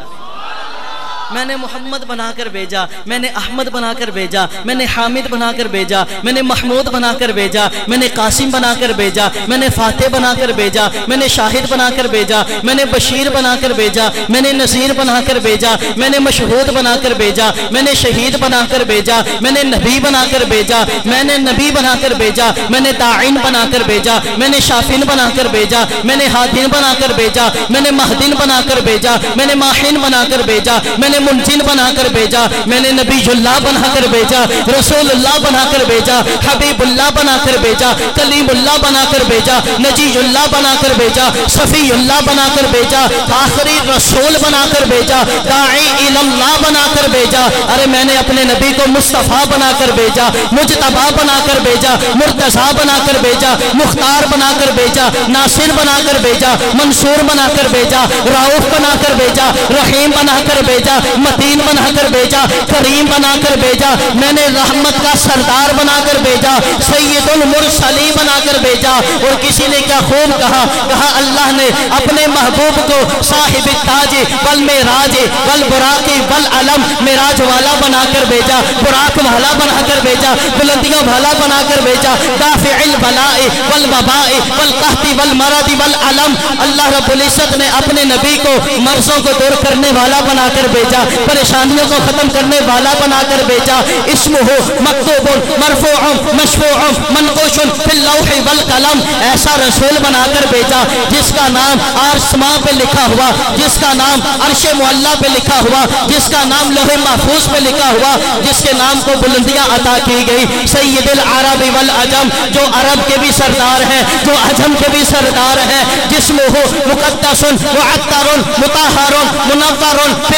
میں نے محمد بنا کر بھیجا, میں نے احمد بنا کر بھیجا, میں نے حامد بنا کر بھیجا, میں نے محمود بنا کر بھیجا, میں نے قاسم بنا کر بھیجا, میں نے فاتح بنا کر بھیجا, میں نے شاہد بنا کر بھیجا, میں نے بشیر بنا کر بھیجا, میں نے نذیر بنا کر بھیجا, میں نے مشہود بنا کر بھیجا, میں نے شہید بنا کر بھیجا, میں نے نبی بنا کر بھیجا, میں نے نبی بنا کر بھیجا, میں نے داعین بنا کر بھیجا, میں نے شافین بنا کر بھیجا, میں نے ہادین بنا کر بھیجا, میں نے مہدین بنا کر بھیجا, میں نے ماہین بنا کر بھیجا, میں نے منجن بنا کر بھیجا, میں نے نبی اللہ بنا کر بھیجا, رسول اللہ بنا کر بھیجا, حبیب اللہ بنا کر بھیجا, کلیم اللہ بنا کر بھیجا, نجی اللہ بنا کر بھیجا, صفی اللہ بنا کر بھیجا, آخری رسول بنا کر بھیجا, داعی اللہ بنا کر بھیجا. ارے میں نے اپنے نبی کو مصطفیٰ بنا کر بھیجا, مجتبیٰ بنا کر بھیجا, مرتضیٰ بنا کر بھیجا, مختار بنا کر بھیجا, ناصر بنا کر بھیجا, منصور بنا کر بھیجا, رؤوف بنا کر بھیجا, رحیم بنا کر بھیجا, متین بنا کر بھیجا, کریم بنا کر بھیجا. میں نے رحمت کا سردار بنا کر بھیجا, سید المرسلین بنا کر بھیجا. اور کسی نے کیا خوب کہا, کہا اللہ نے اپنے محبوب کو صاحب تاج والمعراج والبراق والعلم, معراج والا بنا کر بھیجا, براق والا بنا کر بھیجا, بلندیوں والا بنا کر بھیجا, دافع البلاء والوباء والقحط والمرض والعلم. اللہ رب العزت نے اپنے نبی کو مرضوں کو دور کرنے والا بنا کر بھیجا, پریشانیوں کو ختم کرنے والا بنا کر بھیجا. اسمہ مکتوب مرفوع مشفوع منقوش فی اللوح والقلم. ایسا رسول بنا کر بھیجا جس کا نام آسماں پہ لکھا ہوا, جس کا نام عرش معلیٰ پہ لکھا ہوا, جس کا نام لوح محفوظ پہ لکھا ہوا, جس کے نام کو بلندیاں عطا کی گئی. سید العرب والعجم, جو عرب کے بھی سردار ہیں, جو عجم کے بھی سردار ہیں. جسمہ مقدس معطر مطہر منور فی البیت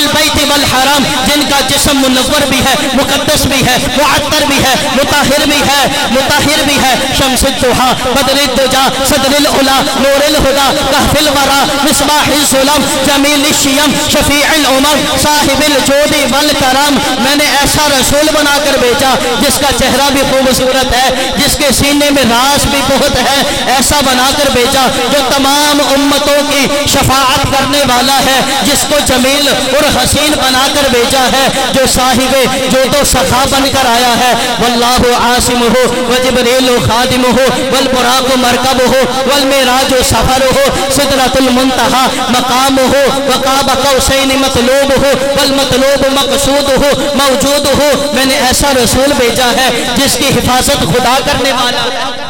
والحرام، جن کا جسم منور بھی ہے، مقدس بھی ہے، معطر بھی ہے، مطہر بھی ہے، مطہر بھی ہے. شمس الضحیٰ، بدر الدجا، صدر العلا، نور الہدا، کہف الورا، مصباح الظلم، جمیل الشیم، شفیع الامم، صاحب الجود والکرم. میں نے ایسا رسول بنا کر بھیجا جس کا چہرہ بھی خوبصورت ہے، جس کے سینے میں راز بھی بہت ہے. ایسا بنا کر بھیجا جو تمام امتوں کی شفاعت کرنے والا ہے، جس کو جمیل اور حسین بنا کر بھیجا ہے، جو صاحب جود و سخا بن کر آیا ہے. واللہ عاصمہ وجبریل خادمہ والبراق مرکبہ والمعراج سفرہ سدرۃ المنتہی مقامہ وقاب قوسین مطلوبہ والمطلوب مقصودہ موجودہ. میں نے ایسا رسول بھیجا ہے جس کی حفاظت خدا کرنے والا ہے،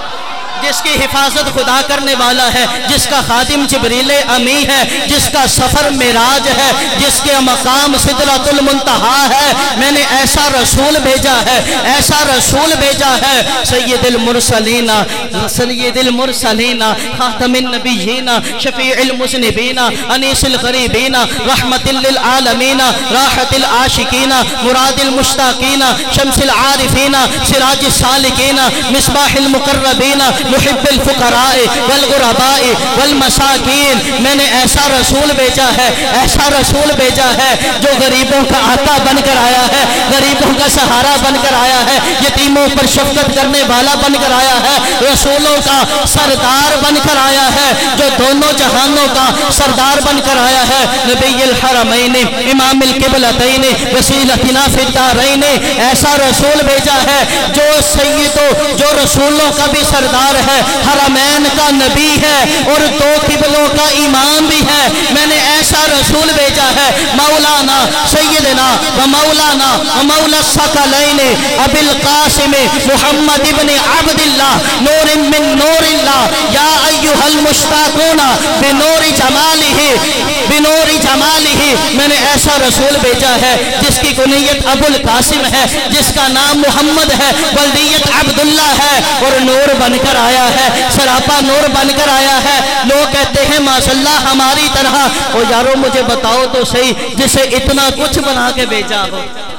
جس کی حفاظت خدا کرنے والا ہے، جس کا خادم جبریل امی ہے، جس کا سفر معراج ہے، جس کے مقام سدرۃ المنتہی ہے. میں نے ایسا رسول بھیجا ہے، ایسا رسول بھیجا ہے. سید المرسلین، سید المرسلین، خاتم النبیین، شفیع المذنبین، انیس الغریبین، رحمت للعالمین، راحت العاشقین، مراد المشتاقین، شمس العارفین، سراج السالکین، مصباح المقربین، محب الفقراء والغرباء والمساکین. میں نے ایسا رسول بھیجا ہے، ایسا رسول بھیجا ہے جو غریبوں کا آقا بن کر آیا ہے، غریبوں کا سہارا بن کر آیا ہے، یتیموں پر شفقت کرنے والا بن کر آیا ہے، رسولوں کا سردار بن کر آیا ہے، جو دونوں جہانوں کا سردار بن کر آیا ہے. نبی الحرمین، امام القبلتین، وسیلتنا فی الدارین. ایسا رسول بھیجا ہے جو سیدوں، جو رسولوں کا بھی سردار ہے، حرمین کا نبی ہے اور دو قبلوں کا امام بھی ہے. میں نے ایسا رسول بھیجا ہے، مولانا سیدنا و مولانا و مولا الثقلین ابی القاسم محمد ابن عبداللہ نور من نور اللہ یا ایہا المشتاقون بنور جمالہ بنور جمالہ. میں نے ایسا رسول بھیجا ہے جس کی کنیت ابو القاسم ہے، جس کا نام محمد ہے، ولدیت عبداللہ ہے، اور نور بن کر آیا ہے، سراپا نور بن کر آیا ہے. لوگ کہتے ہیں ماشاءاللہ ہماری طرح. او یارو مجھے بتاؤ تو صحیح، جسے اتنا کچھ بنا کے بھیجا ہو،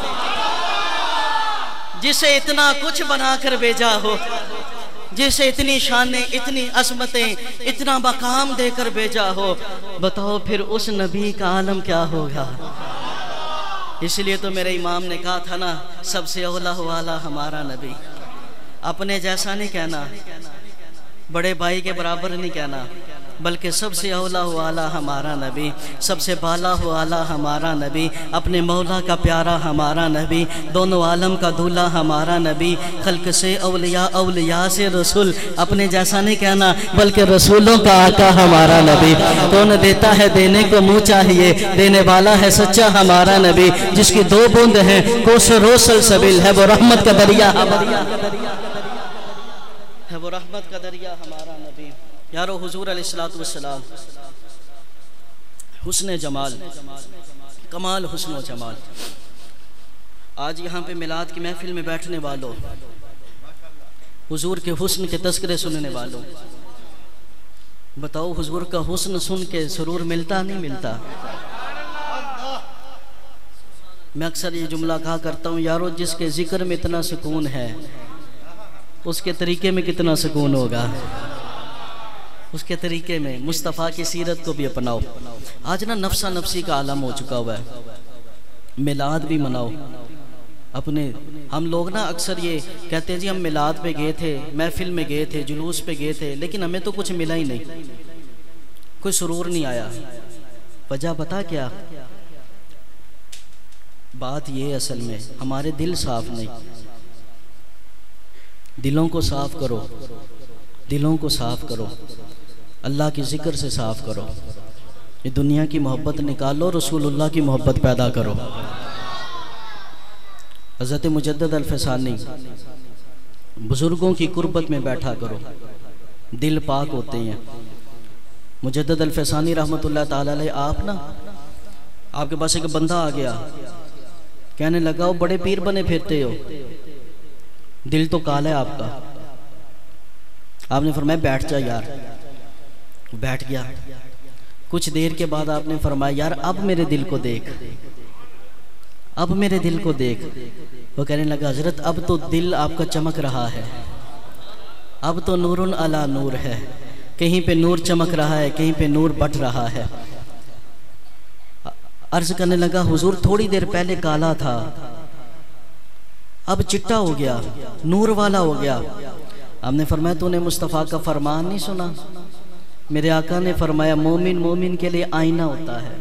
جسے اتنا کچھ بنا کر بھیجا ہو، جسے اتنی شانیں، اتنی عظمتیں، اتنا مقام دے کر بھیجا ہو، بتاؤ پھر اس نبی کا عالم کیا ہوگا. اس لیے تو میرے امام نے کہا تھا نا، سب سے اولا والا ہمارا نبی. اپنے جیسا نہیں کہنا، بڑے بھائی کے برابر نہیں کہنا، بلکہ سب سے اولا والا ہمارا نبی، سب سے بالا والا ہمارا نبی، اپنے مولا کا پیارا ہمارا نبی، دونوں عالم کا دولہ ہمارا نبی، خلق سے اولیاء، اولیاء سے رسول. اپنے جیسا نہیں کہنا بلکہ رسولوں کا آقا ہمارا نبی. کون دیتا ہے دینے کو منہ چاہیے، دینے والا ہے سچا ہمارا نبی، جس کی دو بوند ہیں کوثر و سلسبیل ہے، وہ رحمت کا دریا ہے، وہ رحمت کا دریا ہمارا نبی. یارو حضور علیہ الصلوۃ والسلام حسن جمال، کمال حسن و جمال. آج یہاں پہ میلاد کی محفل میں بیٹھنے والوں، حضور کے حسن کے تذکرے سننے والوں، بتاؤ حضور کا حسن سن کے سرور ملتا نہیں ملتا؟ میں اکثر یہ جملہ کہا کرتا ہوں، یارو جس کے ذکر میں اتنا سکون ہے اس کے طریقے میں کتنا سکون ہوگا. اس کے طریقے میں مصطفیٰ کی سیرت کو بھی اپناؤ. آج نا نفسا نفسی کا عالم ہو چکا ہوا ہے. میلاد بھی مناؤ اپنے. ہم لوگ نا اکثر یہ کہتے ہیں جی ہم میلاد پہ گئے تھے، محفل میں گئے تھے، جلوس پہ گئے تھے، لیکن ہمیں تو کچھ ملا ہی نہیں، کوئی سرور نہیں آیا. وجہ بتا کیا؟ بات یہ اصل میں ہمارے دل صاف نہیں. دلوں کو صاف کرو، دلوں کو صاف کرو، اللہ کی ذکر سے صاف کرو. یہ دنیا کی محبت نکالو، رسول اللہ کی محبت پیدا کرو. حضرت مجدد الفسانی بزرگوں کی قربت میں بیٹھا کرو، دل پاک ہوتے ہیں. مجدد الفسانی رحمت اللہ تعالی علیہ، آپ نا آپ کے پاس ایک بندہ آ گیا، کہنے لگا وہ بڑے پیر بنے پھرتے ہو، دل تو کالا ہے آپ کا. آپ نے فرمایا بیٹھ جا یار. بیٹھ گیا. کچھ دیر کے بعد آپ نے فرمایا یار اب میرے دل کو دیکھ. اب میرے دل کو دیکھ. وہ کہنے لگا حضرت اب تو دل آپ کا چمک رہا ہے, اب تو نور علی نور ہے, کہیں پہ نور چمک رہا ہے, کہیں پہ نور بٹ رہا ہے. عرض کرنے لگا حضور تھوڑی دیر پہلے کالا تھا, اب چٹا ہو گیا, نور والا ہو گیا. ہم نے فرمایا تو نے مصطفیٰ کا فرمان نہیں سنا؟ میرے آقا نے فرمایا مومن مومن کے لیے آئینہ ہوتا ہے,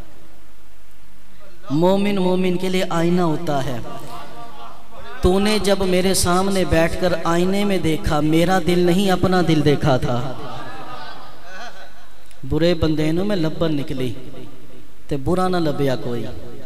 مومن مومن کے لیے آئینہ ہوتا ہے. تو نے جب میرے سامنے بیٹھ کر آئینے میں دیکھا, میرا دل نہیں اپنا دل دیکھا تھا. برے بندے نو میں لبن نکلی تے برا نہ لبیا کوئی,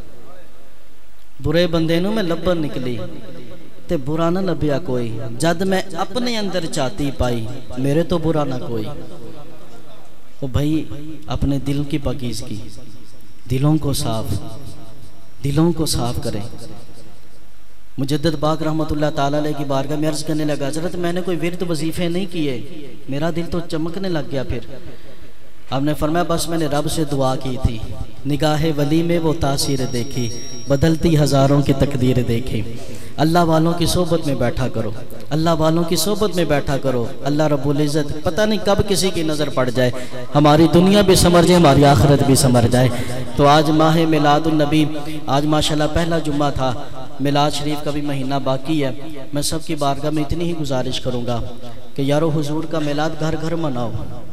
برے بندے نو میں لبن نکلی تے برا نہ لبیا کوئی. جد میں اپنے اندر چاہتی پائی, میرے تو برا نہ کوئی. وہ بھائی اپنے دل کی پاکیزگی, دلوں کو صاف, دلوں کو صاف کریں. مجدد باق رحمت اللہ تعالیٰ علیہ کی بارگاہ میں عرض کرنے لگا حضرت میں نے کوئی ورد وظیفے نہیں کیے, میرا دل تو چمکنے لگ گیا. پھر آپ نے فرمایا بس میں نے رب سے دعا کی تھی, نگاہ ولی میں وہ تاثیر دیکھی, بدلتی ہزاروں کی تقدیر دیکھی. اللہ والوں کی صحبت میں بیٹھا کرو, اللہ والوں کی صحبت میں بیٹھا کرو. اللہ رب العزت پتہ نہیں کب کسی کی نظر پڑ جائے, ہماری دنیا بھی سمر جائے, ہماری آخرت بھی سمر جائے. تو آج ماہ میلاد النبی, آج ماشاءاللہ پہلا جمعہ تھا, میلاد شریف کا بھی مہینہ باقی ہے. میں سب کی بارگاہ میں اتنی ہی گزارش کروں گا کہ یارو حضور کا میلاد گھر گھر مناؤ,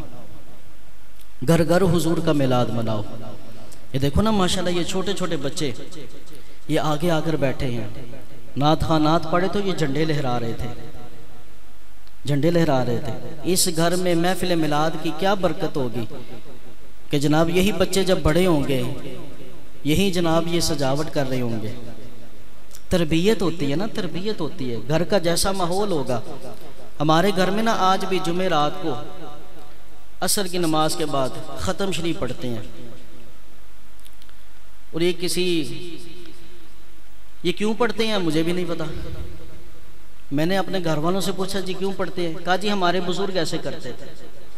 گھر گھر حضور کا میلاد مناؤ. یہ دیکھو نا ماشاءاللہ یہ چھوٹے چھوٹے بچے یہ آگے آ کر بیٹھے ہیں, نعت خواہ نعت پڑھے تو یہ جھنڈے لہرا رہے تھے, جھنڈے لہرا رہے تھے. اس گھر میں محفل میلاد کی کیا برکت ہوگی کہ جناب یہی بچے جب بڑے ہوں گے یہی جناب یہ سجاوٹ کر رہے ہوں گے. تربیت ہوتی ہے نا, تربیت ہوتی ہے. گھر کا جیسا ماحول ہوگا. ہمارے گھر میں نا آج بھی جمعرات کو عصر کی نماز کے بعد ختم شریف پڑھتے ہیں, اور یہ کسی یہ کیوں پڑھتے ہیں مجھے بھی نہیں پتا. میں نے اپنے گھر والوں سے پوچھا جی کیوں پڑھتے ہیں, کہا جی ہمارے بزرگ ایسے کرتے تھے,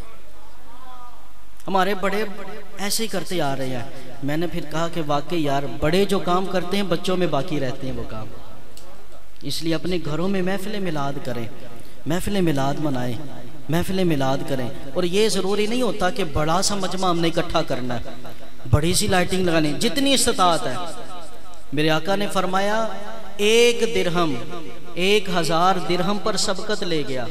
ہمارے بڑے ایسے ہی کرتے آ رہے ہیں. میں نے پھر کہا کہ واقعی یار بڑے جو کام کرتے ہیں بچوں میں باقی رہتے ہیں وہ کام. اس لیے اپنے گھروں میں محفل میلاد کریں, محفل میلاد منائیں, محفل میلاد کریں. اور یہ ضروری نہیں ہوتا کہ بڑا سا مجمع ہم نے اکٹھا کرنا ہے, بڑی سی لائٹنگ لگانی, جتنی استطاعت ہے. میرے آقا نے فرمایا ایک درہم ایک ہزار درہم پر سبقت لے گیا,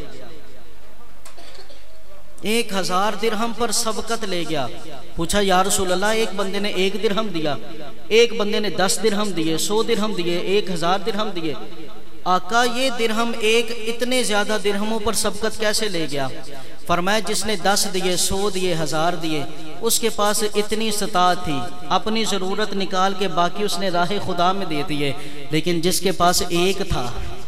ایک ہزار درہم پر سبقت لے گیا. پوچھا یا رسول اللہ ایک بندے نے ایک درہم دیا, ایک بندے نے دس درہم دیے, سو درہم دیے, ایک ہزار درہم دیے. آقا یہ درہم ایک اتنے زیادہ درہموں پر سبقت کیسے لے گیا؟ فرمایا جس نے دس دیے, سو دیے, ہزار دیے, اس کے پاس اتنی استطاعت تھی, اپنی ضرورت نکال کے باقی اس نے راہ خدا میں دے دیے. لیکن جس کے پاس ایک تھا,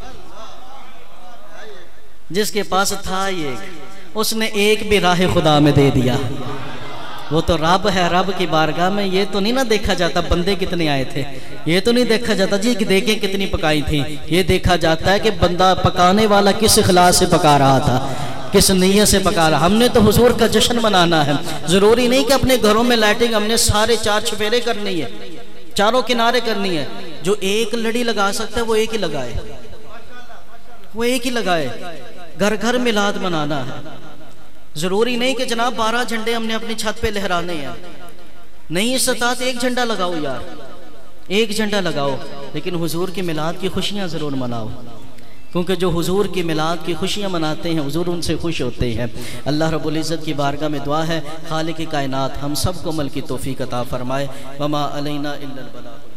جس کے پاس تھا ایک, اس نے ایک بھی راہ خدا میں دے دیا. وہ تو رب ہے, رب کی بارگاہ میں یہ تو نہیں نہ دیکھا جاتا بندے کتنے آئے تھے, یہ تو نہیں دیکھا جاتا جی کہ دیکھیں کتنی پکائی تھی. یہ دیکھا جاتا ہے کہ بندہ پکانے والا کس اخلاص سے پکا رہا تھا, کس نیت سے پکا رہا. ہم نے تو حضور کا جشن منانا ہے. ضروری نہیں کہ اپنے گھروں میں لائٹنگ ہم نے سارے چار چفیرے کرنی ہے, چاروں کنارے کرنی ہے. جو ایک لڑی لگا سکتا ہے وہ ایک ہی لگائے, وہ ایک ہی لگائے. گھر گھر میلاد منانا ہے. ضروری نہیں کہ جناب بارہ جھنڈے ہم نے اپنی چھت پہ لہرانے ہیں. نہیں استطاعت ایک جھنڈا لگاؤ یار, ایک جھنڈا لگاؤ, لیکن حضور کی میلاد کی خوشیاں ضرور مناؤ. کیونکہ جو حضور کی میلاد کی خوشیاں مناتے ہیں حضور ان سے خوش ہوتے ہیں. اللہ رب العزت کی بارگاہ میں دعا ہے خالق کائنات ہم سب کو عمل کی توفیق عطا فرمائے. وما علینا الا البلاغ.